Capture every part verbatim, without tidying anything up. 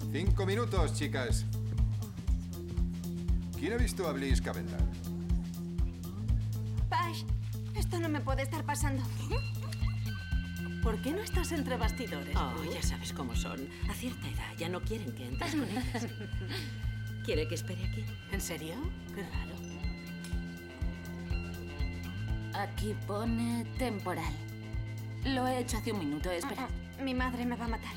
Cinco minutos, chicas. ¿Quién ha visto a Bliss Cavendar? Pash, esto no me puede estar pasando. ¿Por qué no estás entre bastidores? Oh, ya sabes cómo son. A cierta edad ya no quieren que entres con ellas. ¿Quiere que espere aquí? ¿En serio? Qué raro. Aquí pone temporal. Lo he hecho hace un minuto, espera. Mi madre me va a matar.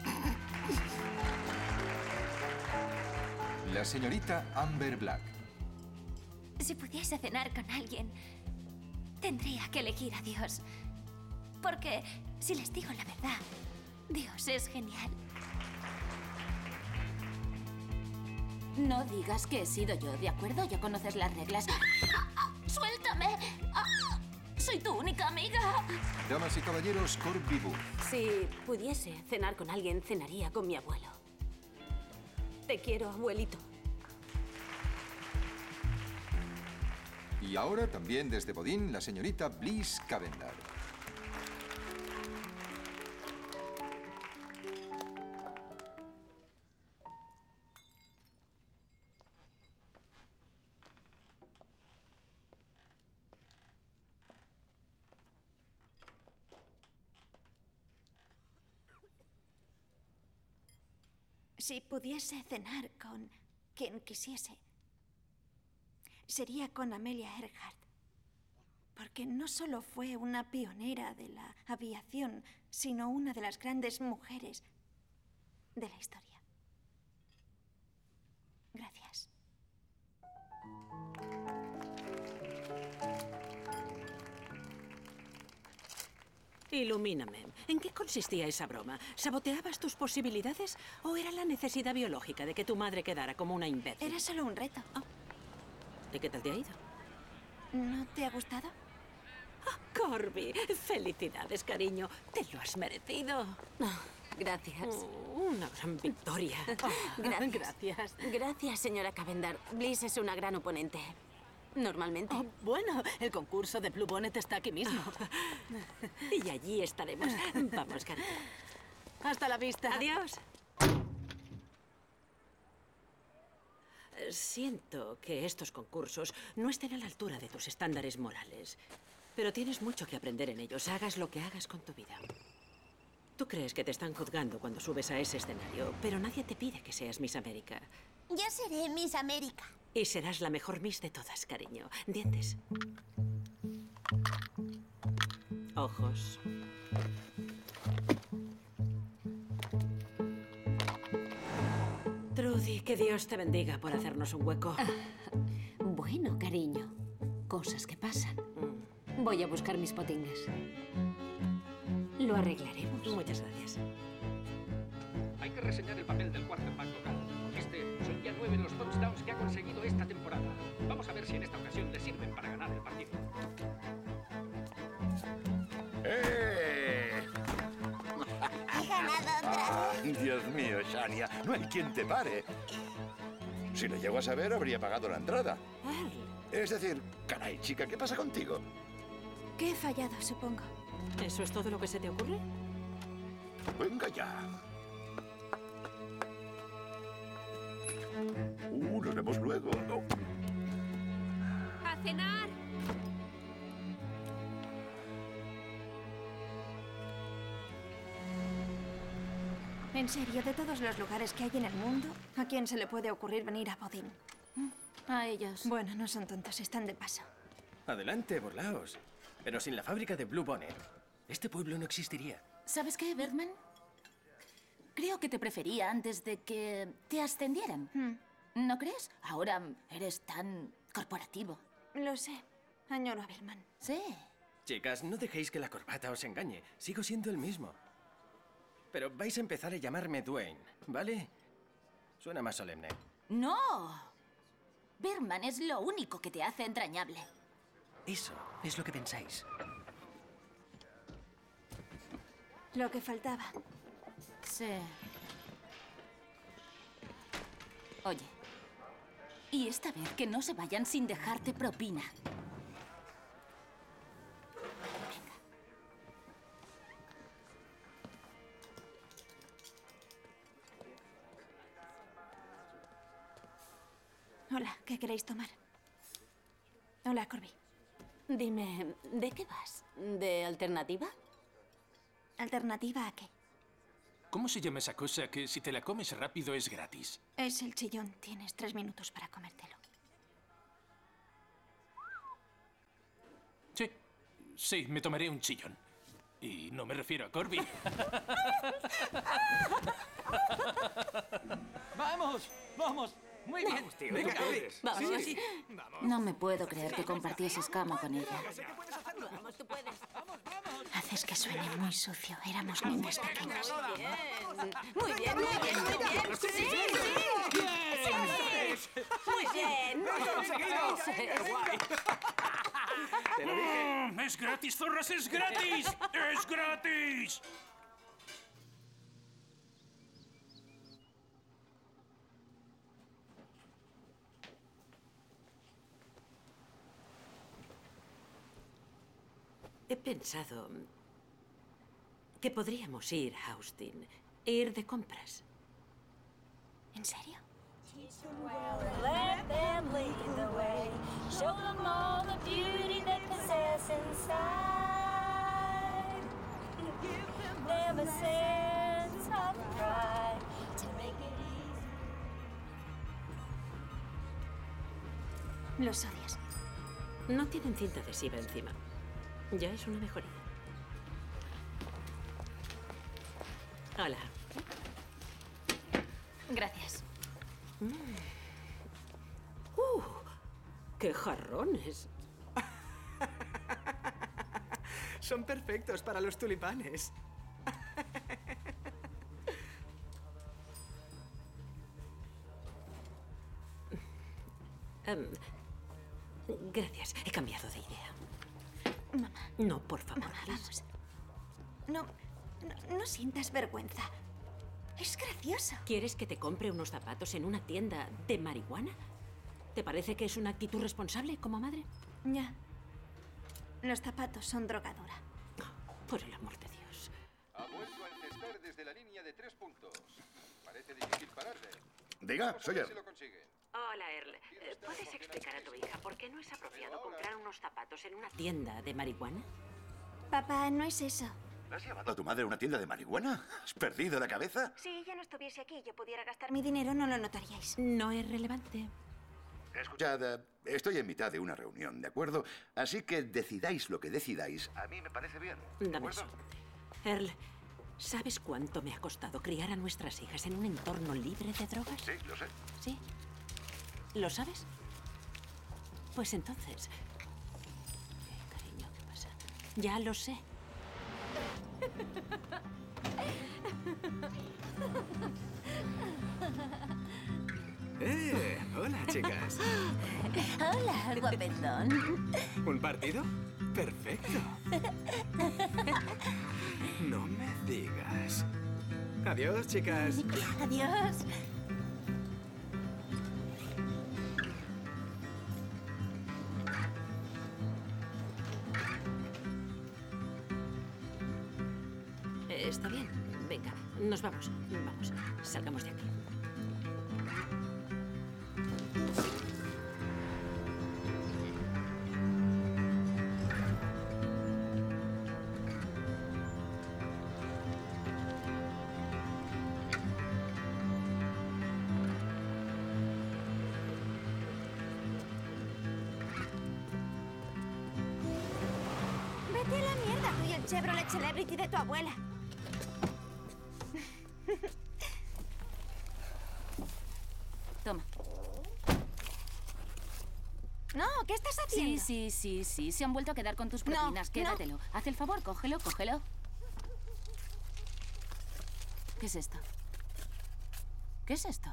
La señorita Amber Black. Si pudiese cenar con alguien, tendría que elegir a Dios. Porque, si les digo la verdad, Dios es genial. No digas que he sido yo, ¿de acuerdo? Ya conoces las reglas. ¡Ah! ¡Suéltame! ¡Ah! ¡Soy tu única amiga! Damas y caballeros, Corby Booth. Si pudiese cenar con alguien, cenaría con mi abuelo. Te quiero, abuelito. Y ahora también desde Bodín, la señorita Bliss Cavendar. Si pudiese cenar con quien quisiese, sería con Amelia Earhart. Porque no solo fue una pionera de la aviación, sino una de las grandes mujeres de la historia. Gracias. Ilumíname. ¿En qué consistía esa broma? ¿Saboteabas tus posibilidades o era la necesidad biológica de que tu madre quedara como una imbécil? Era solo un reto. Oh. ¿Y qué tal te ha ido? ¿No te ha gustado? Oh, Corby, felicidades, cariño. Te lo has merecido. Oh, gracias. Oh, una gran victoria. Oh, gracias. Gracias. Gracias, señora Cavendar. Bliss es una gran oponente. Normalmente. Oh, bueno, el concurso de Blue Bonnet está aquí mismo. Y allí estaremos. Vamos, cariño. Hasta la vista. Adiós. Siento que estos concursos no estén a la altura de tus estándares morales. Pero tienes mucho que aprender en ellos, hagas lo que hagas con tu vida. Tú crees que te están juzgando cuando subes a ese escenario, pero nadie te pide que seas Miss América. Yo seré Miss América. Y serás la mejor Miss de todas, cariño. ¿Entiendes? Ojos. Trudy, que Dios te bendiga por hacernos un hueco. Ah, bueno, cariño. Cosas que pasan. Mm. Voy a buscar mis potingues. Lo arreglaremos. Muchas gracias. Hay que reseñar el papel del quarterback local. Este son ya nueve los touchdowns que ha conseguido esta temporada. Vamos a ver si en esta ocasión le sirven para ganar el partido. ¡Eh! He ganado otra vez. Dios mío, Shania, no hay quien te pare. Si lo llego a saber, habría pagado la entrada. Es decir, caray, chica, ¿qué pasa contigo? Que he fallado, supongo. ¿Eso es todo lo que se te ocurre? Venga ya. Uh, nos vemos luego. Oh. ¡A cenar! En serio, de todos los lugares que hay en el mundo, ¿a quién se le puede ocurrir venir a Bodín? A ellos. Bueno, no son tontos, están de paso. Adelante, burlaos. Pero sin la fábrica de Blue Bonnet, este pueblo no existiría. ¿Sabes qué, Birdman? Creo que te prefería antes de que te ascendieran. Hmm. ¿No crees? Ahora eres tan corporativo. Lo sé. Añoro a Birdman. Sí. Chicas, no dejéis que la corbata os engañe. Sigo siendo el mismo. Pero vais a empezar a llamarme Dwayne, ¿vale? Suena más solemne. ¡No! Birdman es lo único que te hace entrañable. Eso es lo que pensáis. Lo que faltaba. Sí. Oye, y esta vez que no se vayan sin dejarte propina. Hola, ¿qué queréis tomar? Hola, Corby. Dime, ¿de qué vas? ¿De alternativa? ¿Alternativa a qué? ¿Cómo se llama esa cosa que si te la comes rápido es gratis? Es el chillón. Tienes tres minutos para comértelo. Sí, sí, me tomaré un chillón. Y no me refiero a Corby. ¡Vamos! ¡Vamos! Muy bien. Vamos, tío, Venga, tú puedes. Vamos, Sí. así. No me puedo creer que compartieses cama con ella. Vamos, tú puedes. Haces que suene muy sucio. Éramos niñas pequeñas. Muy bien, muy bien, muy bien. Sí, sí, sí. Muy bien. Eso es. Te lo dije. Mm, ¡Es gratis, zorras! ¡Es gratis! ¡Es gratis! He pensado que podríamos ir a Austin, ir de compras. ¿En serio? Let them lead the way. Show them all the beauty they possess inside. Give them a sense of pride to make it easy. Los odias. No tienen cinta adhesiva encima. Ya es una mejoría. Hola. Gracias. ¡Uh! ¡Qué jarrones! Son perfectos para los tulipanes. Em, gracias, he cambiado de idea. Mamá, No, por favor. mamá, vamos. No, no, no sientas vergüenza. Es gracioso. ¿Quieres que te compre unos zapatos en una tienda de marihuana? ¿Te parece que es una actitud responsable como madre? Ya. Los zapatos son drogadura. Por el amor de Dios. Ha vuelto a encestar desde la línea de tres puntos. Parece difícil pararle. Diga, Vamos a soy ver él. si lo consiguen. Hola, Earl. Eh, ¿Puedes explicar a tu hija por qué no es apropiado comprar unos zapatos en una tienda de marihuana? Papá, no es eso. ¿Has llevado a tu madre a una tienda de marihuana? ¿Has perdido la cabeza? Si ella no estuviese aquí y yo pudiera gastar mi dinero, no lo notaríais. No es relevante. Escuchad, eh, estoy en mitad de una reunión, ¿de acuerdo? Así que decidáis lo que decidáis. A mí me parece bien. ¿de Dame acuerdo? eso. Earl, ¿sabes cuánto me ha costado criar a nuestras hijas en un entorno libre de drogas? Sí, lo sé. ¿Sí? ¿Lo sabes? Pues entonces... Eh, cariño, ¿qué pasa? Ya lo sé. Eh, hola, chicas. Hola, guapetón. ¿Un partido? Perfecto. No me digas. Adiós, chicas. Adiós. Eh, Está bien. Venga, nos vamos. Vamos, salgamos de aquí. Vete a la mierda, tú y el Chevrolet Celebrity de tu abuela. Toma. No, ¿qué estás haciendo? Sí, sí, sí, sí. Se han vuelto a quedar con tus No, propinas. no. Quédatelo. Haz el favor, cógelo, cógelo. ¿Qué es esto? ¿Qué es esto?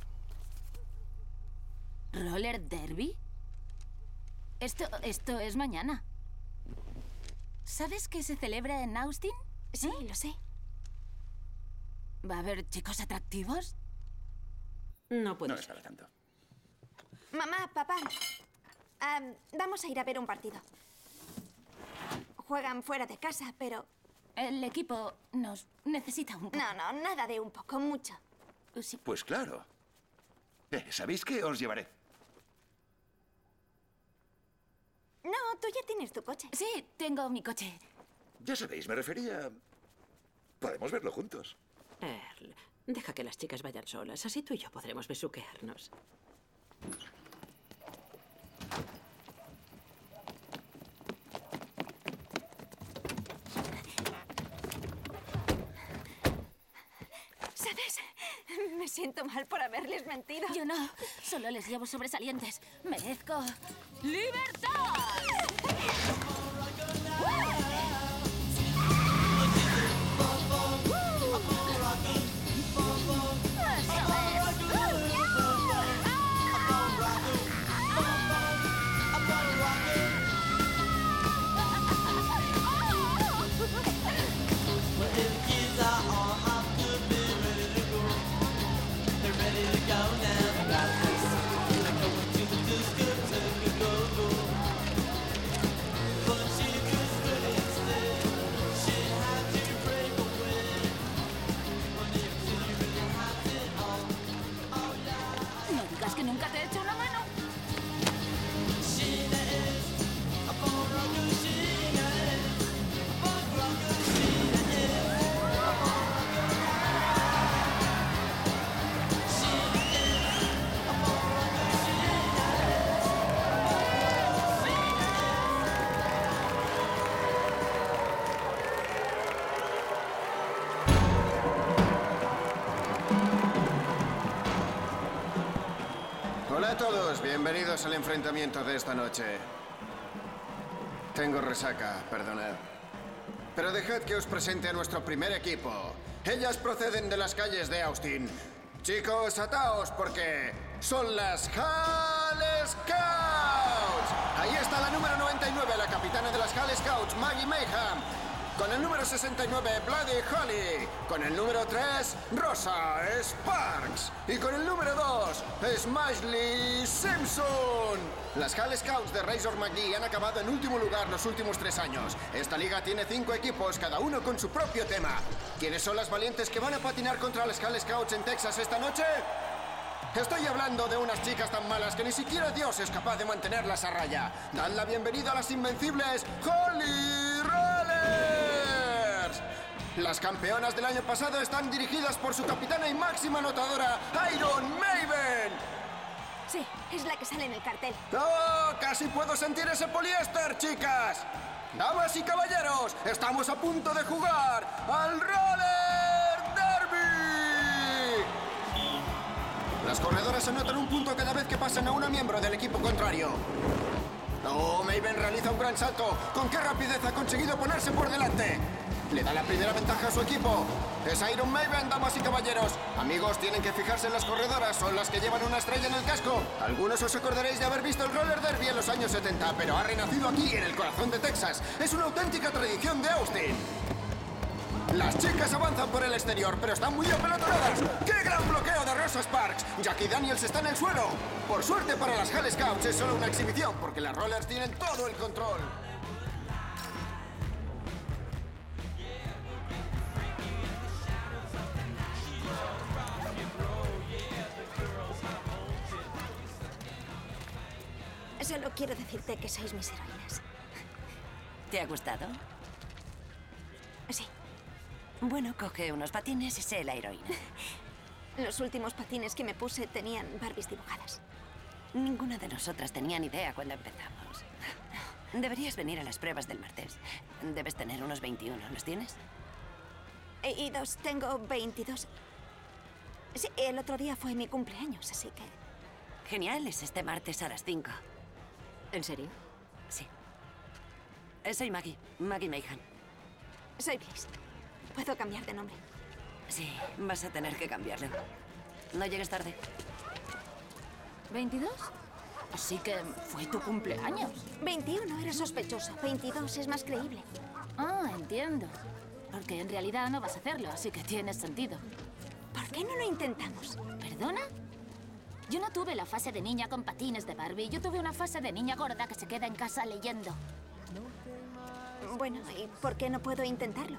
¿Roller derby? Esto, esto es mañana. ¿Sabes que se celebra en Austin? Sí, lo sé. ¿Va a haber chicos atractivos? No puedo. No es para tanto. Mamá, papá. am, vamos a ir a ver un partido. Juegan fuera de casa, pero... El equipo nos necesita un poco. No, no, nada de un poco, mucho. Sí. Pues claro. Eh, ¿Sabéis qué? Os llevaré. No, tú ya tienes tu coche. Sí, tengo mi coche. Ya sabéis, me refería... Podemos verlo juntos. Earl, deja que las chicas vayan solas. Así tú y yo podremos besuquearnos. ¿Sabes? Me siento mal por haberles mentido. Yo no. Solo les llevo sobresalientes. Merezco libertad. No digas que nunca te he hecho una mano. Hola a todos, bienvenidos al enfrentamiento de esta noche. Tengo resaca, perdonad. Pero dejad que os presente a nuestro primer equipo. Ellas proceden de las calles de Austin. Chicos, ataos porque son las Hall Scouts. Ahí está la número noventa y nueve, la capitana de las Hall Scouts, Maggie Mayhem. Con el número sesenta y nueve, Bloody Holly. Con el número tres, Rosa Sparks. Y con el número dos, Smashley Simpson. Las Hall Scouts de Razor McGee han acabado en último lugar los últimos tres años. Esta liga tiene cinco equipos, cada uno con su propio tema. ¿Quiénes son las valientes que van a patinar contra las Hall Scouts en Texas esta noche? Estoy hablando de unas chicas tan malas que ni siquiera Dios es capaz de mantenerlas a raya. Dan la bienvenida a las invencibles Holy Rollers. Las campeonas del año pasado están dirigidas por su capitana y máxima anotadora, Iron Maven. Sí, es la que sale en el cartel. ¡Oh! Casi puedo sentir ese poliéster, chicas. Damas y caballeros, estamos a punto de jugar al Roller Derby. Las corredoras anotan un punto cada vez que pasan a una miembro del equipo contrario. ¡Oh! Maven realiza un gran salto. ¿Con qué rapidez ha conseguido ponerse por delante? Le da la primera ventaja a su equipo. Es Iron Maven, damas y caballeros. Amigos, tienen que fijarse en las corredoras. Son las que llevan una estrella en el casco. Algunos os acordaréis de haber visto el Roller Derby en los años setenta, pero ha renacido aquí, en el corazón de Texas. Es una auténtica tradición de Austin. Las chicas avanzan por el exterior, pero están muy apelotonadas. ¡Qué gran bloqueo de Rosa Sparks! Jackie Daniels está en el suelo. Por suerte para las Hall Scouts es solo una exhibición, porque las Rollers tienen todo el control. Solo quiero decirte que sois mis heroínas. ¿Te ha gustado? Sí. Bueno, coge unos patines y sé la heroína. Los últimos patines que me puse tenían Barbies dibujadas. Ninguna de nosotras tenía ni idea cuando empezamos. Deberías venir a las pruebas del martes. Debes tener unos veintiuno. ¿Los tienes? Y, y dos, tengo veintidós. Sí, el otro día fue mi cumpleaños, así que... Genial, es este martes a las cinco. ¿En serio? Sí. Eh, Soy Maggie, Maggie Mayhem. Soy Bliss. ¿Puedo cambiar de nombre? Sí, vas a tener que cambiarlo. No llegues tarde. ¿veintidós? Así que fue tu cumpleaños. veintiuno era sospechoso. veintidós es más creíble. Ah, entiendo. Porque en realidad no vas a hacerlo, así que tiene sentido. ¿Por qué no lo intentamos? ¿Perdona? Yo no tuve la fase de niña con patines de Barbie. Yo tuve una fase de niña gorda que se queda en casa leyendo. Bueno, ¿y por qué no puedo intentarlo?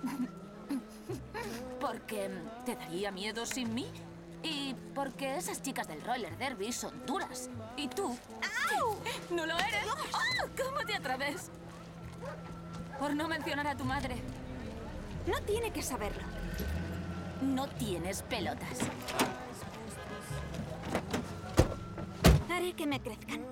Porque te daría miedo sin mí. Y porque esas chicas del roller derby son duras. Y tú... ¡Au! ¿No lo eres? ¡Oh! ¿Cómo te atreves? Por no mencionar a tu madre. No tiene que saberlo. No tienes pelotas. Haré que me crezcan.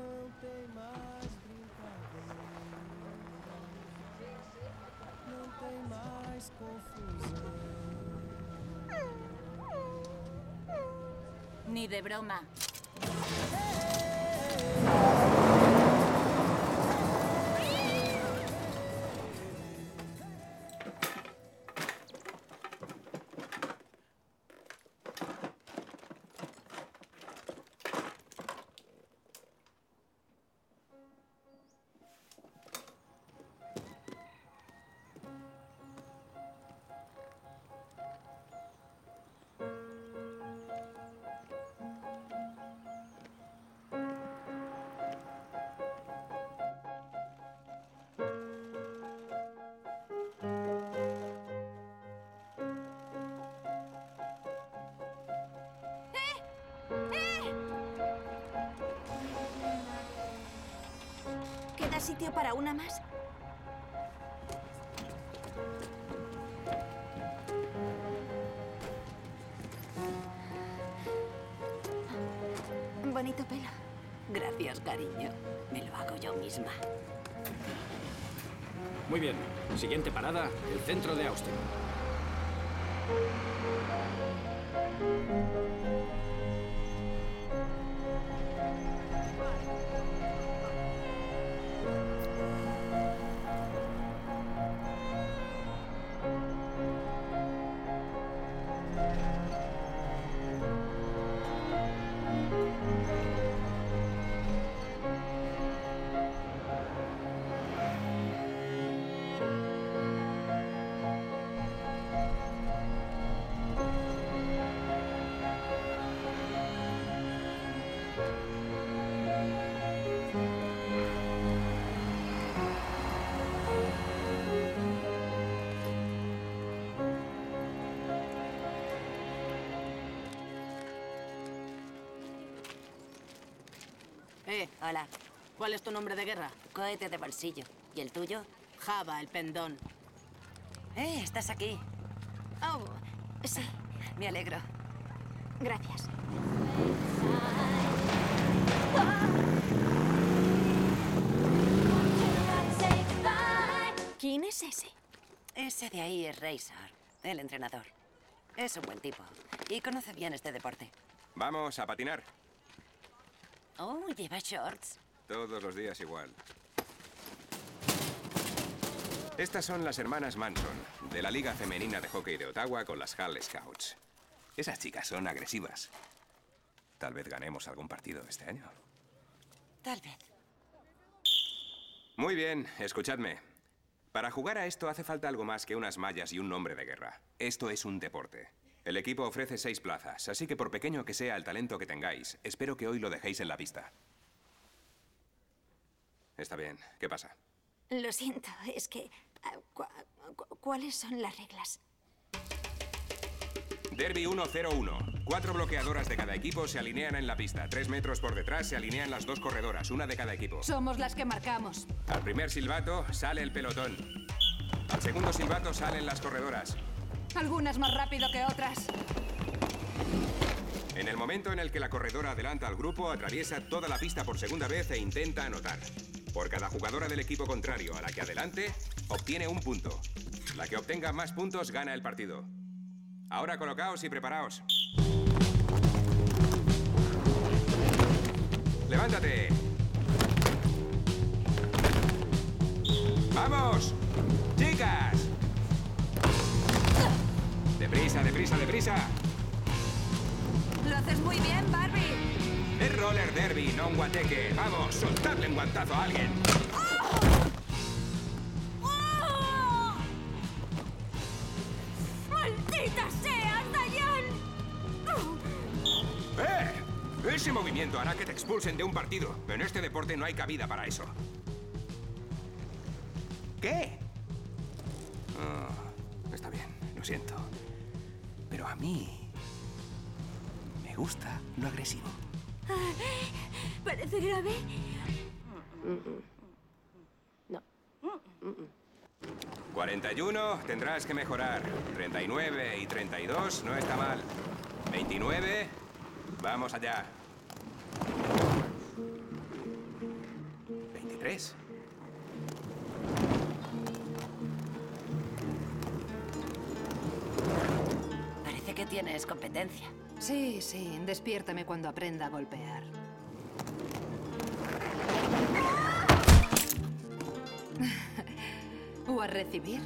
Ni de broma. ¿Queda sitio para una más? Bonito pelo. Gracias, cariño. Me lo hago yo misma. Muy bien. Siguiente parada, el centro de Austin. Eh, hola. ¿Cuál es tu nombre de guerra? Cohete de bolsillo. ¿Y el tuyo? Java, el pendón. Eh, estás aquí. Oh, sí. Me alegro. Gracias. ¿Quién es ese? Ese de ahí es Razor, el entrenador. Es un buen tipo y conoce bien este deporte. Vamos a patinar. Oh, ¿lleva shorts? Todos los días igual. Estas son las hermanas Manson, de la Liga Femenina de Hockey de Ottawa con las Hall Scouts. Esas chicas son agresivas. Tal vez ganemos algún partido este año. Tal vez. Muy bien, escuchadme. Para jugar a esto hace falta algo más que unas mallas y un nombre de guerra. Esto es un deporte. El equipo ofrece seis plazas, así que por pequeño que sea el talento que tengáis, espero que hoy lo dejéis en la pista. Está bien. ¿Qué pasa? Lo siento, es que... uh, cu cu ¿Cuáles son las reglas? Derby uno cero uno. Cuatro bloqueadoras de cada equipo se alinean en la pista. Tres metros por detrás se alinean las dos corredoras, una de cada equipo. Somos las que marcamos. Al primer silbato sale el pelotón. Al segundo silbato salen las corredoras. Algunas más rápido que otras. En el momento en el que la corredora adelanta al grupo, atraviesa toda la pista por segunda vez e intenta anotar. Por cada jugadora del equipo contrario a la que adelante, obtiene un punto. La que obtenga más puntos gana el partido. Ahora colocaos y preparaos. ¡Levántate! ¡Vamos! ¡Chicas! ¡Deprisa, deprisa, deprisa! Lo haces muy bien, Barbie. Es roller derby, no un guateque. ¡Vamos, soltadle un guantazo a alguien! ¡Maldita seas, Diane! ¡Eh! Ese movimiento hará que te expulsen de un partido. En este deporte no hay cabida para eso. ¿Qué? Oh, está bien, lo siento. Pero a mí... me gusta lo agresivo. ¿Parece grave? Mm-mm. No. Mm-mm. cuarenta y uno, tendrás que mejorar. treinta y nueve y treinta y dos, no está mal. veintinueve, vamos allá. veintitrés. Parece que tienes competencia. Sí, sí, despiértame cuando aprenda a golpear. ¿O a recibir?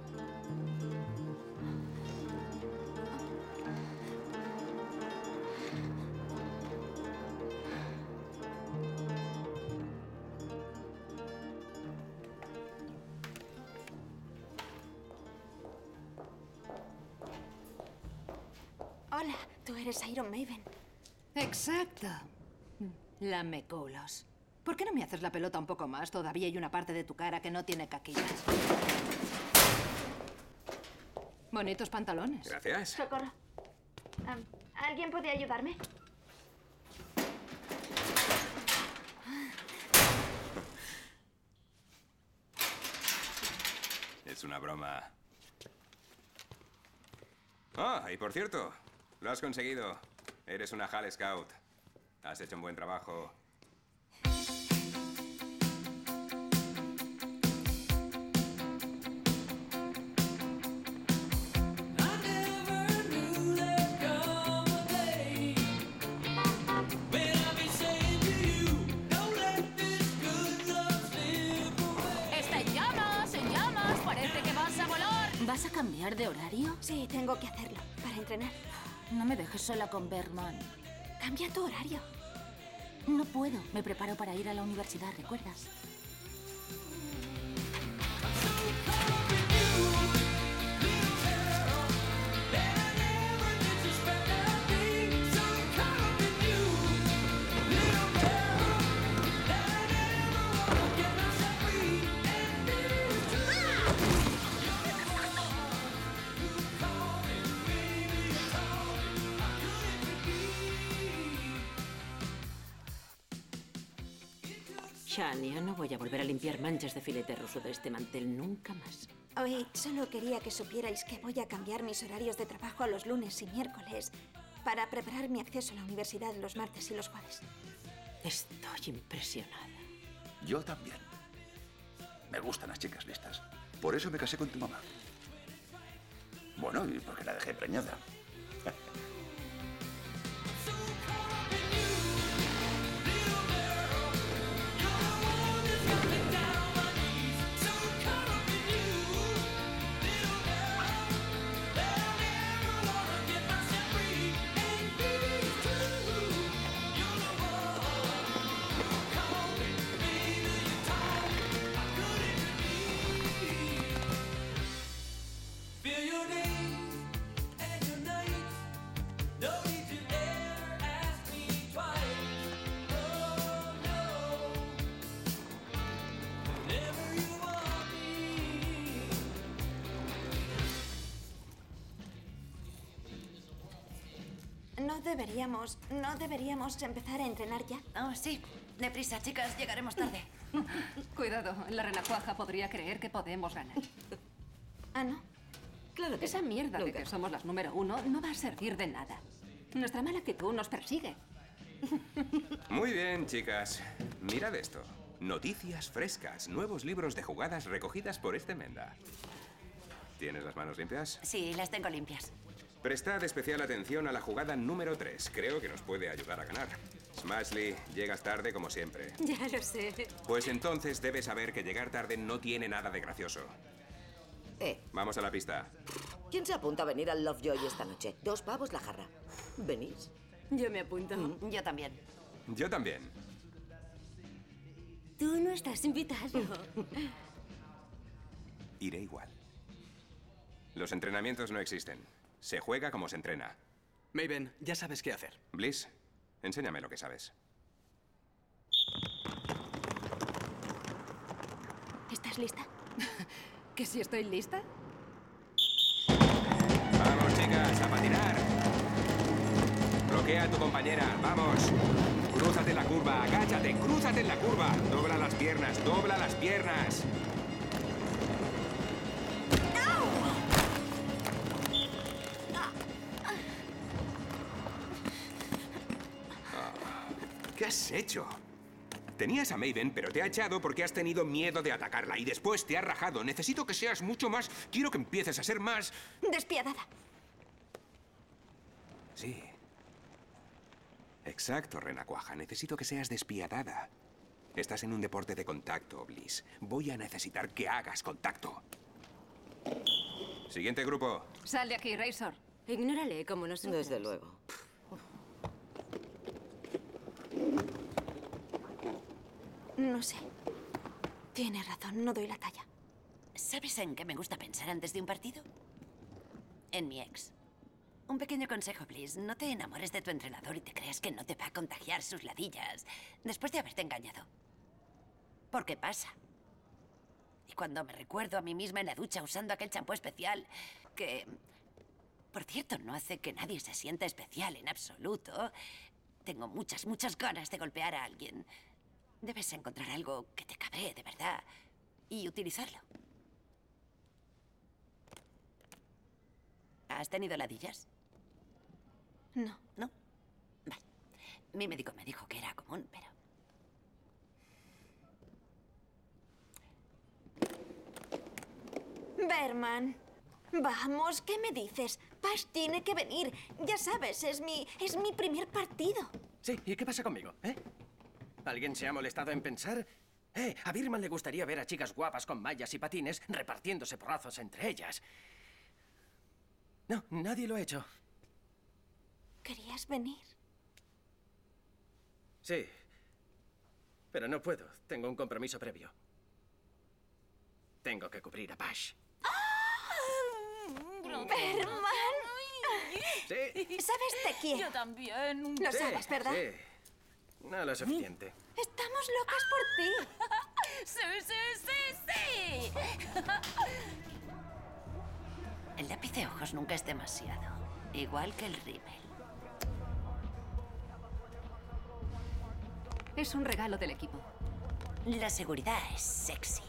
Hola, tú eres Iron Maven. Exacto. Lameculos. ¿Por qué no me haces la pelota un poco más? Todavía hay una parte de tu cara que no tiene caquillas. Bonitos pantalones. Gracias. Socorro. Um, ¿Alguien puede ayudarme? Es una broma. Ah, y por cierto, lo has conseguido. Eres una Hall Scout. Has hecho un buen trabajo. ¡Está en llamas! ¡En llamas! ¡Parece que vas a volar! ¿Vas a cambiar de horario? Sí, tengo que hacerlo para entrenar. No me dejes sola con Bergman. Cambia tu horario. No puedo. Me preparo para ir a la universidad, ¿recuerdas? Shania, no voy a volver a limpiar manchas de filete ruso de este mantel nunca más. Oye, solo quería que supierais que voy a cambiar mis horarios de trabajo a los lunes y miércoles para preparar mi acceso a la universidad los martes y los jueves. Estoy impresionada. Yo también. Me gustan las chicas listas. Por eso me casé con tu mamá. Bueno, y porque la dejé preñada. No deberíamos, no deberíamos empezar a entrenar ya. Oh, sí. Deprisa, chicas, llegaremos tarde. Cuidado, la renacuaja podría creer que podemos ganar. ¿Ah, no? Claro que esa mierda de que somos las número uno no va a servir de nada. Nuestra mala actitud nos persigue. Muy bien, chicas. Mirad esto. Noticias frescas. Nuevos libros de jugadas recogidas por este Menda. ¿Tienes las manos limpias? Sí, las tengo limpias. Prestad especial atención a la jugada número tres. Creo que nos puede ayudar a ganar. Smashley, llegas tarde como siempre. Ya lo sé. Pues entonces debes saber que llegar tarde no tiene nada de gracioso. Eh, Vamos a la pista. ¿quién se apunta a venir al Lovejoy esta noche? Dos pavos la jarra. ¿Venís? Yo me apunto. Mm, yo también. Yo también. Tú no estás invitado. Iré igual. Los entrenamientos no existen. Se juega como se entrena. Maven, ya sabes qué hacer. Bliss, enséñame lo que sabes. ¿Estás lista? ¿Que si estoy lista? Vamos, chicas, a patinar. Bloquea a tu compañera, vamos. Crúzate en la curva, agáchate, crúzate en la curva. Dobla las piernas, dobla las piernas. ¿Qué has hecho? Tenías a Maven, pero te ha echado porque has tenido miedo de atacarla y después te ha rajado. Necesito que seas mucho más... Quiero que empieces a ser más... Despiadada. Sí. Exacto, renacuaja. Necesito que seas despiadada. Estás en un deporte de contacto, Bliss. Voy a necesitar que hagas contacto. Siguiente grupo. Sal de aquí, Razor. Ignórale como nosotros. Desde luego. No sé. Tienes razón, no doy la talla. ¿Sabes en qué me gusta pensar antes de un partido? En mi ex. Un pequeño consejo, Bliss. No te enamores de tu entrenador y te creas que no te va a contagiar sus ladillas después de haberte engañado. Porque pasa. Y cuando me recuerdo a mí misma en la ducha usando aquel champú especial, que, por cierto, no hace que nadie se sienta especial en absoluto, tengo muchas, muchas ganas de golpear a alguien. Debes encontrar algo que te cabree de verdad y utilizarlo. ¿Has tenido ladillas? No. ¿No? Vale. Mi médico me dijo que era común, pero... Berman, vamos, ¿qué me dices? Pash tiene que venir. Ya sabes, es mi, es mi primer partido. Sí, ¿y qué pasa conmigo, eh? ¿Alguien se ha molestado en pensar? Eh, a Birman le gustaría ver a chicas guapas con mallas y patines repartiéndose porrazos entre ellas. No, nadie lo ha hecho. ¿Querías venir? Sí. Pero no puedo. Tengo un compromiso previo. Tengo que cubrir a Pash. ¡Berman! Sí. ¿Sabes te quiero? Yo también. Lo Sí, sabes, ¿verdad? Sí. No lo suficiente. Estamos locas por ti. Sí, sí, sí, sí. El lápiz de ojos nunca es demasiado. Igual que el rímel. Es un regalo del equipo. La seguridad es sexy.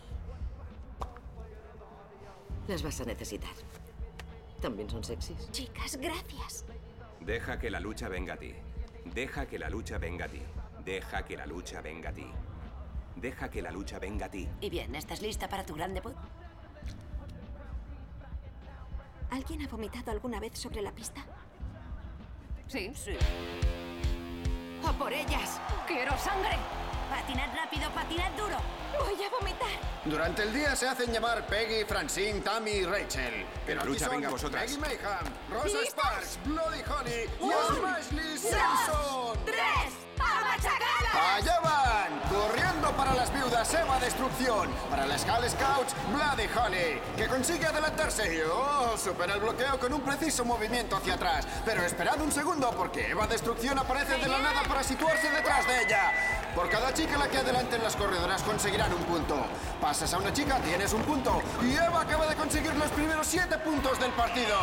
Las vas a necesitar. También son sexys. Chicas, gracias. Deja que la lucha venga a ti. Deja que la lucha venga a ti. Deja que la lucha venga a ti. Deja que la lucha venga a ti. Y bien, ¿estás lista para tu gran debut? ¿Alguien ha vomitado alguna vez sobre la pista? Sí. Sí. ¡A por ellas! ¡Quiero sangre! Patinad rápido, patinad duro. Voy a vomitar. Durante el día se hacen llamar Peggy, Francine, Tammy y Rachel. Que la Aquí lucha son venga a vosotras. Peggy Mayhem, Rosa ¿Listas? Sparks, Bloody Honey y Un, Ashley Simpson. ¡Tres! ¡A machacarlas! ¡Allá van! Corriendo para las viudas, Eva Destrucción. Para las Skull Scouts, Bloody Honey, que consigue adelantarse. Y, oh, supera el bloqueo con un preciso movimiento hacia atrás. Pero esperad un segundo, porque Eva Destrucción aparece de la nada para situarse detrás de ella. Por cada chica a la que adelanten las corredoras conseguirán un punto. Pasas a una chica, tienes un punto. Y Eva acaba de conseguir los primeros siete puntos del partido.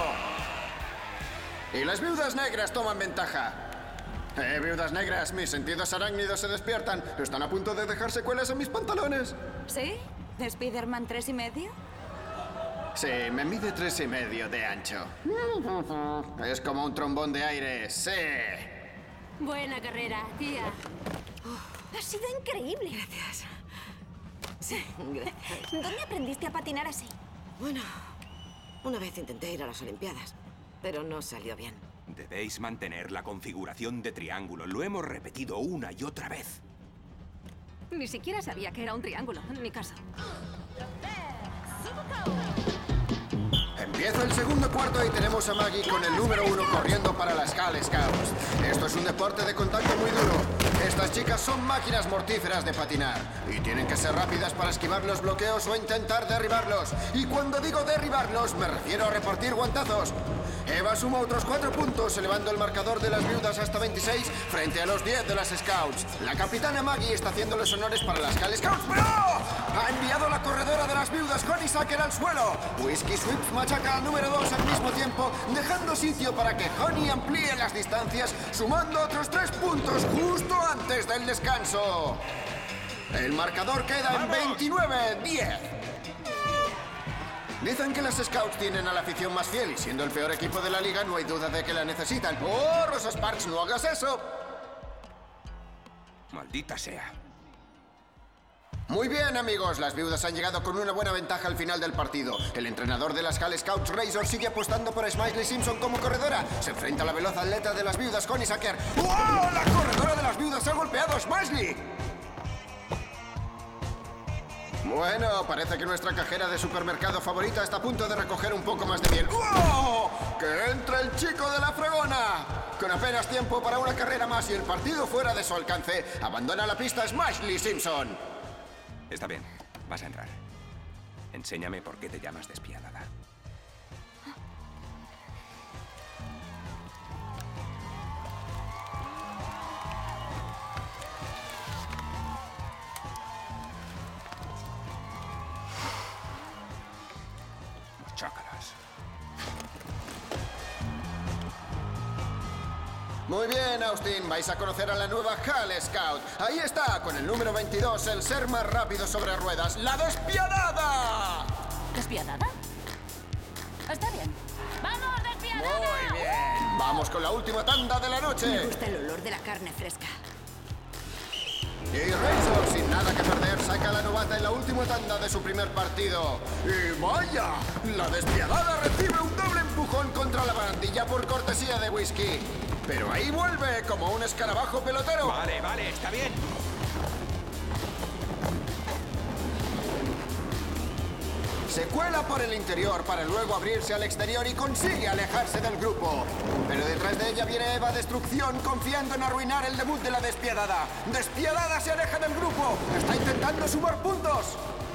Y las viudas negras toman ventaja. Eh, viudas negras, mis sentidos arácnidos se despiertan. Están a punto de dejar secuelas en mis pantalones. ¿Sí? ¿Spiderman tres y medio? Sí, me mide tres y medio de ancho. Es como un trombón de aire, sí. Buena carrera, tía. Ha sido increíble. Gracias. Sí, gracias. ¿Dónde aprendiste a patinar así? Bueno, una vez intenté ir a las Olimpiadas, pero no salió bien. Debéis mantener la configuración de triángulo. Lo hemos repetido una y otra vez. Ni siquiera sabía que era un triángulo, en mi caso. Empieza el segundo cuarto y tenemos a Maggie con el número uno corriendo para las Skull Scouts. Esto es un deporte de contacto muy duro. Estas chicas son máquinas mortíferas de patinar y tienen que ser rápidas para esquivar los bloqueos o intentar derribarlos. Y cuando digo derribarlos, me refiero a repartir guantazos. Eva suma otros cuatro puntos, elevando el marcador de las viudas hasta veintiséis frente a los diez de las Scouts. La capitana Maggie está haciendo los honores para las Cal Scouts, pero ha enviado la corredora de las viudas Honeysuckle al suelo. Whiskey Swift machaca al número dos al mismo tiempo, dejando sitio para que Honey amplíe las distancias, sumando otros tres puntos justo antes del descanso. El marcador queda en veintinueve diez. Dicen que las Scouts tienen a la afición más fiel y siendo el peor equipo de la liga no hay duda de que la necesitan. ¡Oh, Rosa Sparks, no hagas eso! Maldita sea. Muy bien, amigos. Las viudas han llegado con una buena ventaja al final del partido. El entrenador de las Cal Scouts, Razor, sigue apostando por Smiley Simpson como corredora. Se enfrenta a la veloz atleta de las viudas, Honeysuckle. ¡Oh! ¡La corredora de las viudas ha golpeado a Smiley! Bueno, parece que nuestra cajera de supermercado favorita está a punto de recoger un poco más de miel. ¡Oh! ¡Que entre el chico de la fregona! Con apenas tiempo para una carrera más y el partido fuera de su alcance, abandona la pista Smiley Simpson. Está bien, vas a entrar. Enséñame por qué te llamas despiadada. Chócalas. Muy bien, Austin. Vais a conocer a la nueva Cal Scout. Ahí está, con el número veintidós, el ser más rápido sobre ruedas, ¡la despiadada! ¿Despiadada? Está bien. ¡Vamos, despiadada! Muy bien. Vamos con la última tanda de la noche. Me gusta el olor de la carne fresca. Y Razor, sin nada que perder, saca a la novata en la última tanda de su primer partido. ¡Y vaya! La despiadada recibe un doble empujón contra la barandilla por cortesía de Whiskey. Pero ahí vuelve como un escarabajo pelotero. Vale, vale, está bien. Se cuela por el interior para luego abrirse al exterior y consigue alejarse del grupo. Pero detrás de ella viene Eva Destrucción confiando en arruinar el debut de la despiadada. ¡Despiadada se aleja del grupo! ¡Está intentando sumar puntos!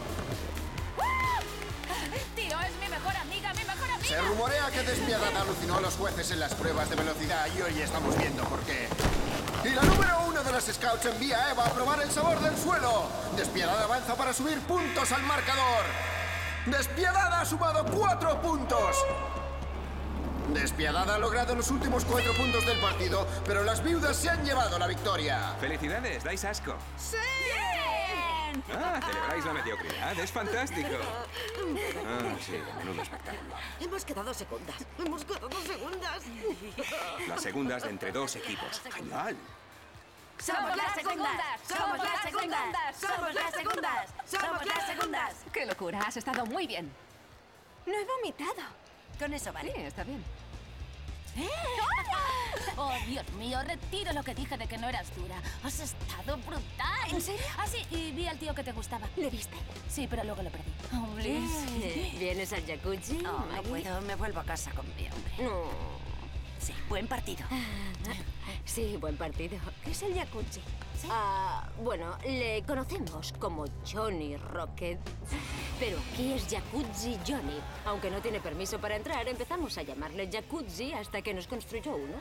¡Tío, es mi mejor amiga, mi mejor amiga! Se rumorea que Despiadada alucinó a los jueces en las pruebas de velocidad y hoy estamos viendo por qué. Y la número uno de las Scouts envía a Eva a probar el sabor del suelo. Despiadada avanza para subir puntos al marcador. Despiadada ha sumado cuatro puntos. Despiadada ha logrado los últimos cuatro puntos del partido, pero las viudas se han llevado la victoria. ¡Felicidades! ¡Dais asco! ¡Sí! ¡Bien! Ah, celebráis la mediocridad. ¡Es fantástico! Ah, sí, menudo espectáculo. Hemos quedado segundas. Hemos quedado segundas. Las segundas de entre dos equipos. ¡Genial! ¡Somos las segundas! ¡Somos las segundas! ¡Somos las segundas! ¡Somos las segundas! ¡Qué locura! Has estado muy bien. No he vomitado. Con eso vale. Sí, está bien. ¡Eh! ¡Oh, Dios mío! Retiro lo que dije de que no eras dura. Has estado brutal. ¿En serio? Ah, sí, y vi al tío que te gustaba. ¿Le viste? Sí, pero luego lo perdí. Oh, Bliss. Eh, ¿Vienes al jacuzzi? No, no Maggie? puedo. Me vuelvo a casa con mi hombre. No. Sí, buen partido. Sí, buen partido. ¿Qué es el jacuzzi? Ah, bueno, le conocemos como Johnny Rocket, pero aquí es Jacuzzi Johnny. Aunque no tiene permiso para entrar, empezamos a llamarle Jacuzzi hasta que nos construyó uno.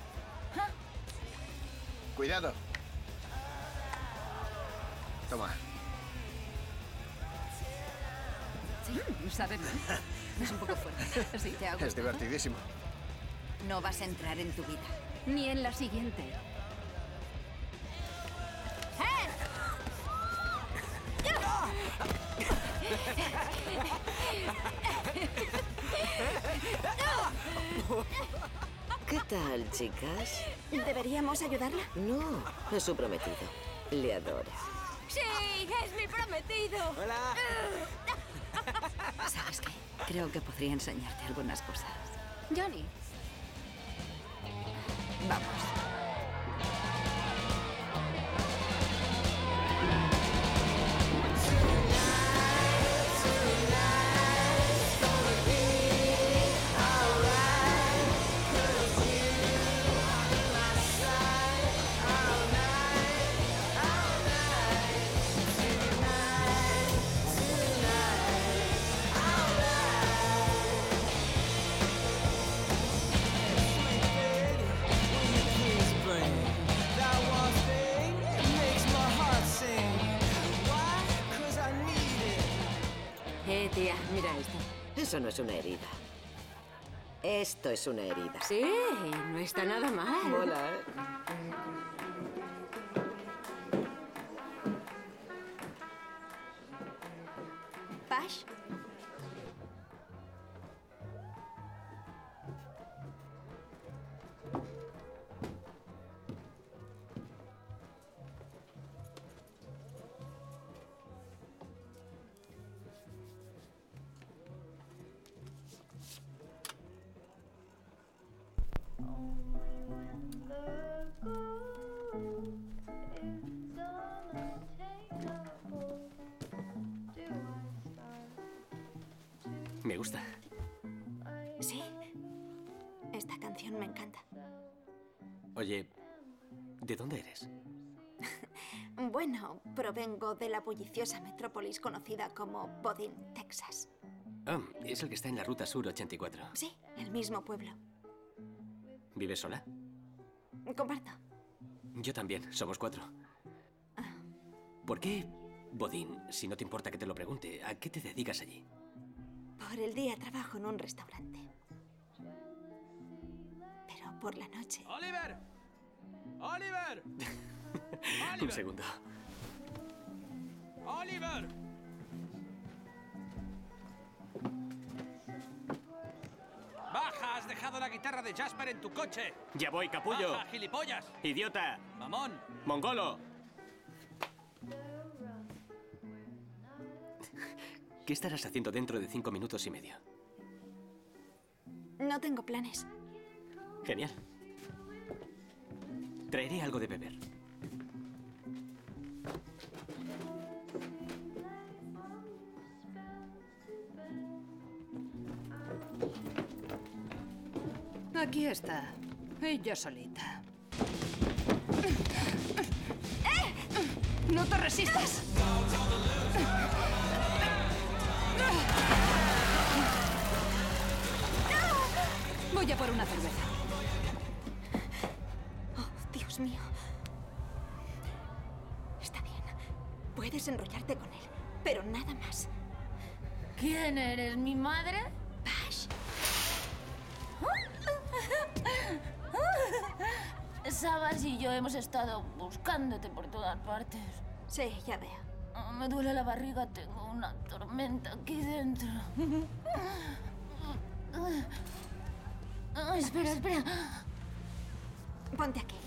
Cuidado. Toma. Sí, sabe bien. Es un poco fuerte. Sí, te hago. Es divertidísimo. No vas a entrar en tu vida. Ni en la siguiente. ¿Qué tal, chicas? ¿Deberíamos ayudarla? No, es su prometido. Le adora. ¡Sí! ¡Es mi prometido! ¡Hola! ¿Sabes qué? Creo que podría enseñarte algunas cosas. Johnny. Vamos. Eso no es una herida. Esto es una herida. Sí, no está nada mal. Mola, ¿eh? Vash. Me gusta. Sí. Esta canción me encanta. Oye, ¿de dónde eres? Bueno, provengo de la bulliciosa metrópolis conocida como Bodine, Texas. Ah, es el que está en la ruta sur ochenta y cuatro. Sí, el mismo pueblo. ¿Vives sola? Comparto. Yo también, somos cuatro. ¿Por qué, Bodín, si no te importa que te lo pregunte, a qué te dedicas allí? Por el día trabajo en un restaurante. Pero por la noche... ¡Oliver! ¡Oliver! Un segundo. ¡Oliver! ¡Baja! ¡Has dejado la guitarra de Jasper en tu coche! Ya voy, capullo. ¡Baja, gilipollas! ¡Idiota! ¡Mamón! ¡Mongolo! ¿Qué estarás haciendo dentro de cinco minutos y medio? No tengo planes. Genial. Traeré algo de beber. Aquí está. Ella solita. ¡Eh! ¡No te resistas! Voy a por una cerveza. Oh, Dios mío. Está bien. Puedes enrollarte con él, pero nada más. ¿Quién eres? ¿Mi madre? Vash. Sabas y yo hemos estado buscándote por todas partes. Sí, ya veo. Oh, me duele la barriga, tengo una tormenta aquí dentro. Oh, espera, espera. Ponte aquí.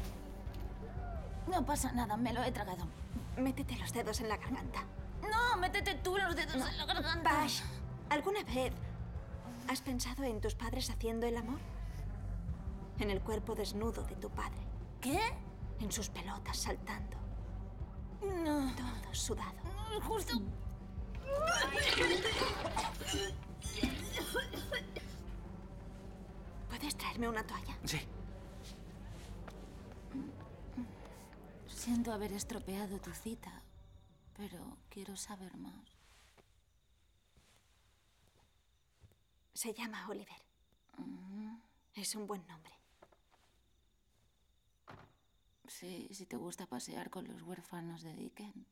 No pasa nada, me lo he tragado. Métete los dedos en la garganta. No, métete tú los dedos No. en la garganta. Vash, ¿alguna vez has pensado en tus padres haciendo el amor? En el cuerpo desnudo de tu padre. ¿Qué? En sus pelotas saltando. No. Todo sudado. Justo. ¿Puedes traerme una toalla? Sí. Siento haber estropeado tu cita, pero quiero saber más. Se llama Oliver. Mm, Es un buen nombre. Sí, si te gusta pasear con los huérfanos de Dickens.